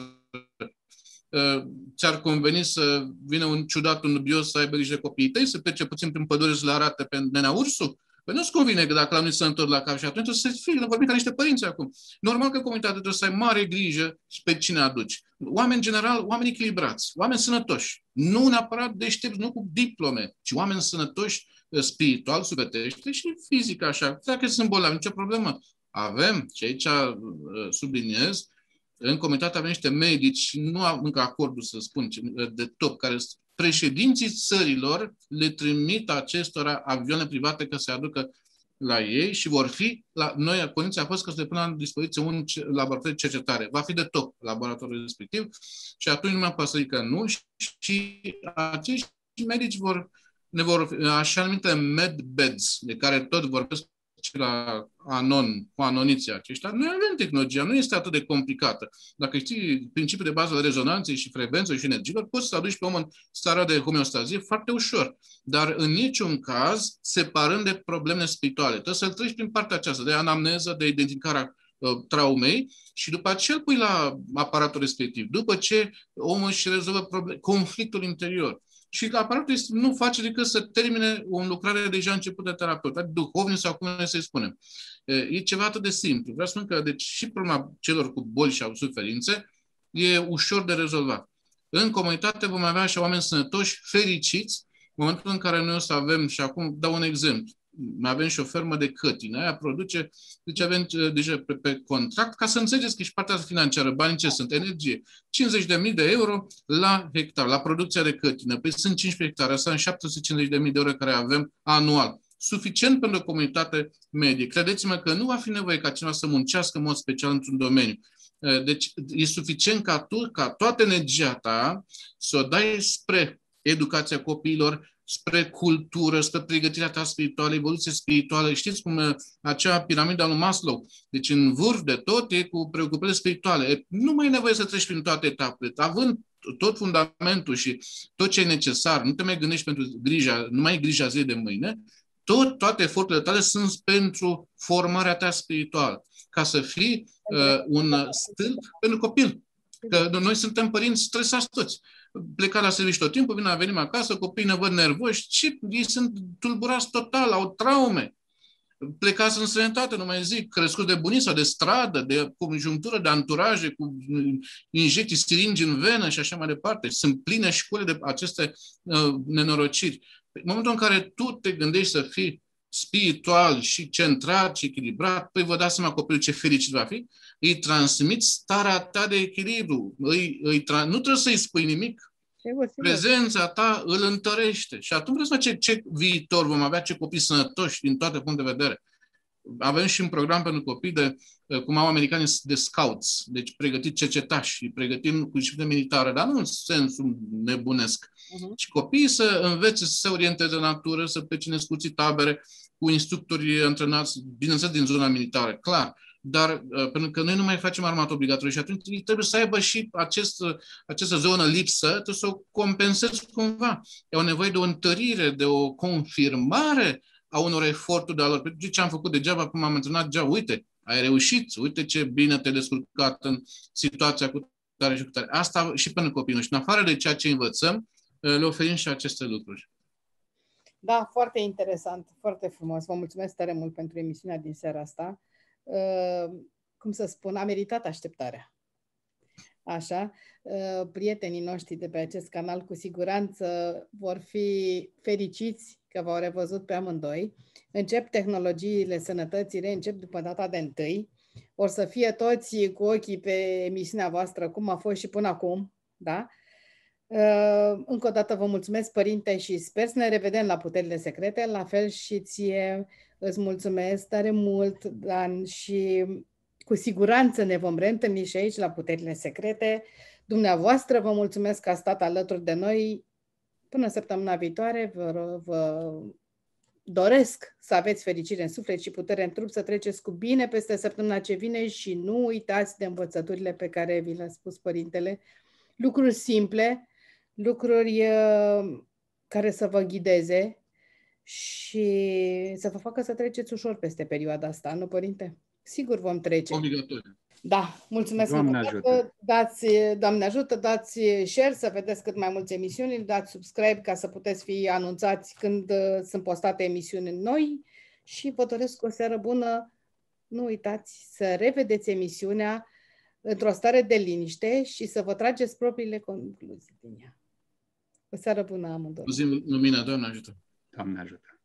Ți-ar conveni să vină un ciudat, un dubios, să aibă grijă de copiii tăi, să plece puțin prin pădure să le arate pe nenea Ursu? Păi nu-ți convine că dacă la unii se întorc la cap și atunci trebuie să fie, vorbim ca niște părinți acum. Normal că comunitatea trebuie să ai mare grijă pe cine aduci. Oameni, în general, oameni echilibrați, oameni sănătoși. Nu neapărat deștepți, nu cu diplome, ci oameni sănătoși, spiritual, sufletește și fizic, așa. Dacă sunt bolnavi, nicio problemă. Avem, și aici subliniez, în comunitate avem niște medici, nu am încă acordul să spun de top, care președinții țărilor le trimit acestora avioane private ca să se aducă la ei și vor fi, la noi, condiția a fost că să le pună la dispoziție un laborator de cercetare. Va fi de top laboratorul respectiv și atunci nu mai poate să zică nu și acești medici vor, ne vor, așa numite medbeds, de care tot vorbesc la anon, cu anoniții aceștia, noi avem tehnologia, nu este atât de complicată. Dacă știi principiul de bază al rezonanței și frecvenței și energiilor, poți să aduci pe om în starea de homeostazie foarte ușor. Dar în niciun caz separând de probleme spirituale. Trebuie să-l treci prin partea aceasta de anamneză, de identificarea uh, traumei și după aceea îl pui la aparatul respectiv. După ce omul își rezolvă problem, conflictul interior. Și aparatul este, nu face decât să termine o lucrare deja început de terapeut, duhovnic sau cum să-i spunem. E ceva atât de simplu. Vreau să spun că deci, și problema celor cu boli și au suferințe e ușor de rezolvat. În comunitate vom avea și oameni sănătoși, fericiți, în momentul în care noi o să avem, și acum dau un exemplu, mai avem și o fermă de cătine, aia produce, deci avem deja pe, pe contract, ca să înțelegeți că și partea financiară, banii ce sunt? Energie. cincizeci de mii de euro la hectar, la producția de cătine. Păi sunt cincisprezece hectare, asta sunt șapte sute cincizeci de mii de euro care avem anual. Suficient pentru o comunitate medie. Credeți-mă că nu va fi nevoie ca cineva să muncească în mod special într-un domeniu. Deci e suficient ca tu, ca toată energia ta, să o dai spre educația copiilor, spre cultură, spre pregătirea ta spirituală, evoluție spirituală. Știți cum acea piramidă lui Maslow, deci în vârf de tot e cu preocupările spirituale. Nu mai e nevoie să treci prin toate etapele. Având tot fundamentul și tot ce e necesar, nu te mai gândești pentru grija, nu mai e grija zilei de mâine, tot, toate eforturile tale sunt pentru formarea ta spirituală, ca să fii uh, un stâlp pentru copil. Că noi suntem părinți stresați toți. Plecat la serviciu tot timpul, vine, venim acasă, copiii ne văd nervoși și ei sunt tulburați total, au traume. Plecați în străinătate, nu mai zic, crescuți de bunici sau de stradă, de conjunctură, de anturaje, cu injecții siringi în venă și așa mai departe. Sunt pline școli de aceste uh, nenorociri. În momentul în care tu te gândești să fii spiritual și centrat și echilibrat, păi vă dați seama copilul ce fericit va fi, îi transmiți starea ta de echilibru. Îi, îi tra- nu trebuie să-i spui nimic. Sigur, sigur. Prezența ta îl întărește. Și atunci vreau să ce, ce viitor vom avea, ce copii sănătoși din toate puncte de vedere. Avem și un program pentru copii de, cum au americanii, de scouts, deci pregătit cercetași, pregătim cu disciplină militară, dar nu în sensul nebunesc. Uh-huh. Și copiii să învețe să se orienteze în natură, să plece în excurții, tabere, cu instructori antrenați, bineînțeles din zona militară, clar. Dar uh, pentru că noi nu mai facem armată obligatorie și atunci trebuie să aibă și acest, această zonă lipsă, trebuie să o compensezi cumva. E o nevoie de o întărire, de o confirmare a unor eforturi de a lor. Pentru ce am făcut degeaba, cum am menționat degeaba, uite, ai reușit, uite ce bine te-ai descurcat în situația cu tare și cu tare. Asta și pentru copiii noștri. În afară de ceea ce învățăm, le oferim și aceste lucruri. Da, foarte interesant, foarte frumos. Vă mulțumesc tare mult pentru emisiunea din seara asta. Uh, cum să spun, a meritat așteptarea. Așa, uh, prietenii noștri de pe acest canal cu siguranță vor fi fericiți că v-au revăzut pe amândoi. Încep tehnologiile sănătății, reîncep după data de întâi. Or să fie toți cu ochii pe emisiunea voastră, cum a fost și până acum, da? Uh, încă o dată vă mulțumesc, părinte, și sper să ne revedem la Puterile Secrete, la fel și ție îți mulțumesc tare mult, Dan, și cu siguranță ne vom reîntâlni și aici la Puterile Secrete. Dumneavoastră vă mulțumesc că ați stat alături de noi. Până săptămâna viitoare vă, vă doresc să aveți fericire în suflet și putere în trup, să treceți cu bine peste săptămâna ce vine și nu uitați de învățăturile pe care vi le-a spus părintele. Lucruri simple, lucruri uh, care să vă ghideze și să vă facă să treceți ușor peste perioada asta, nu, părinte? Sigur vom trece. Obligatoriu. Da, mulțumesc. Doamne ajută. Dați, Doamne ajută, dați share să vedeți cât mai mulți emisiuni, dați subscribe ca să puteți fi anunțați când uh, sunt postate emisiuni noi și vă doresc o seară bună. Nu uitați să revedeți emisiunea într-o stare de liniște și să vă trageți propriile concluzii din ea. O seară bună amândurora. O zi lumină, Doamne ajută! Doamne ajută!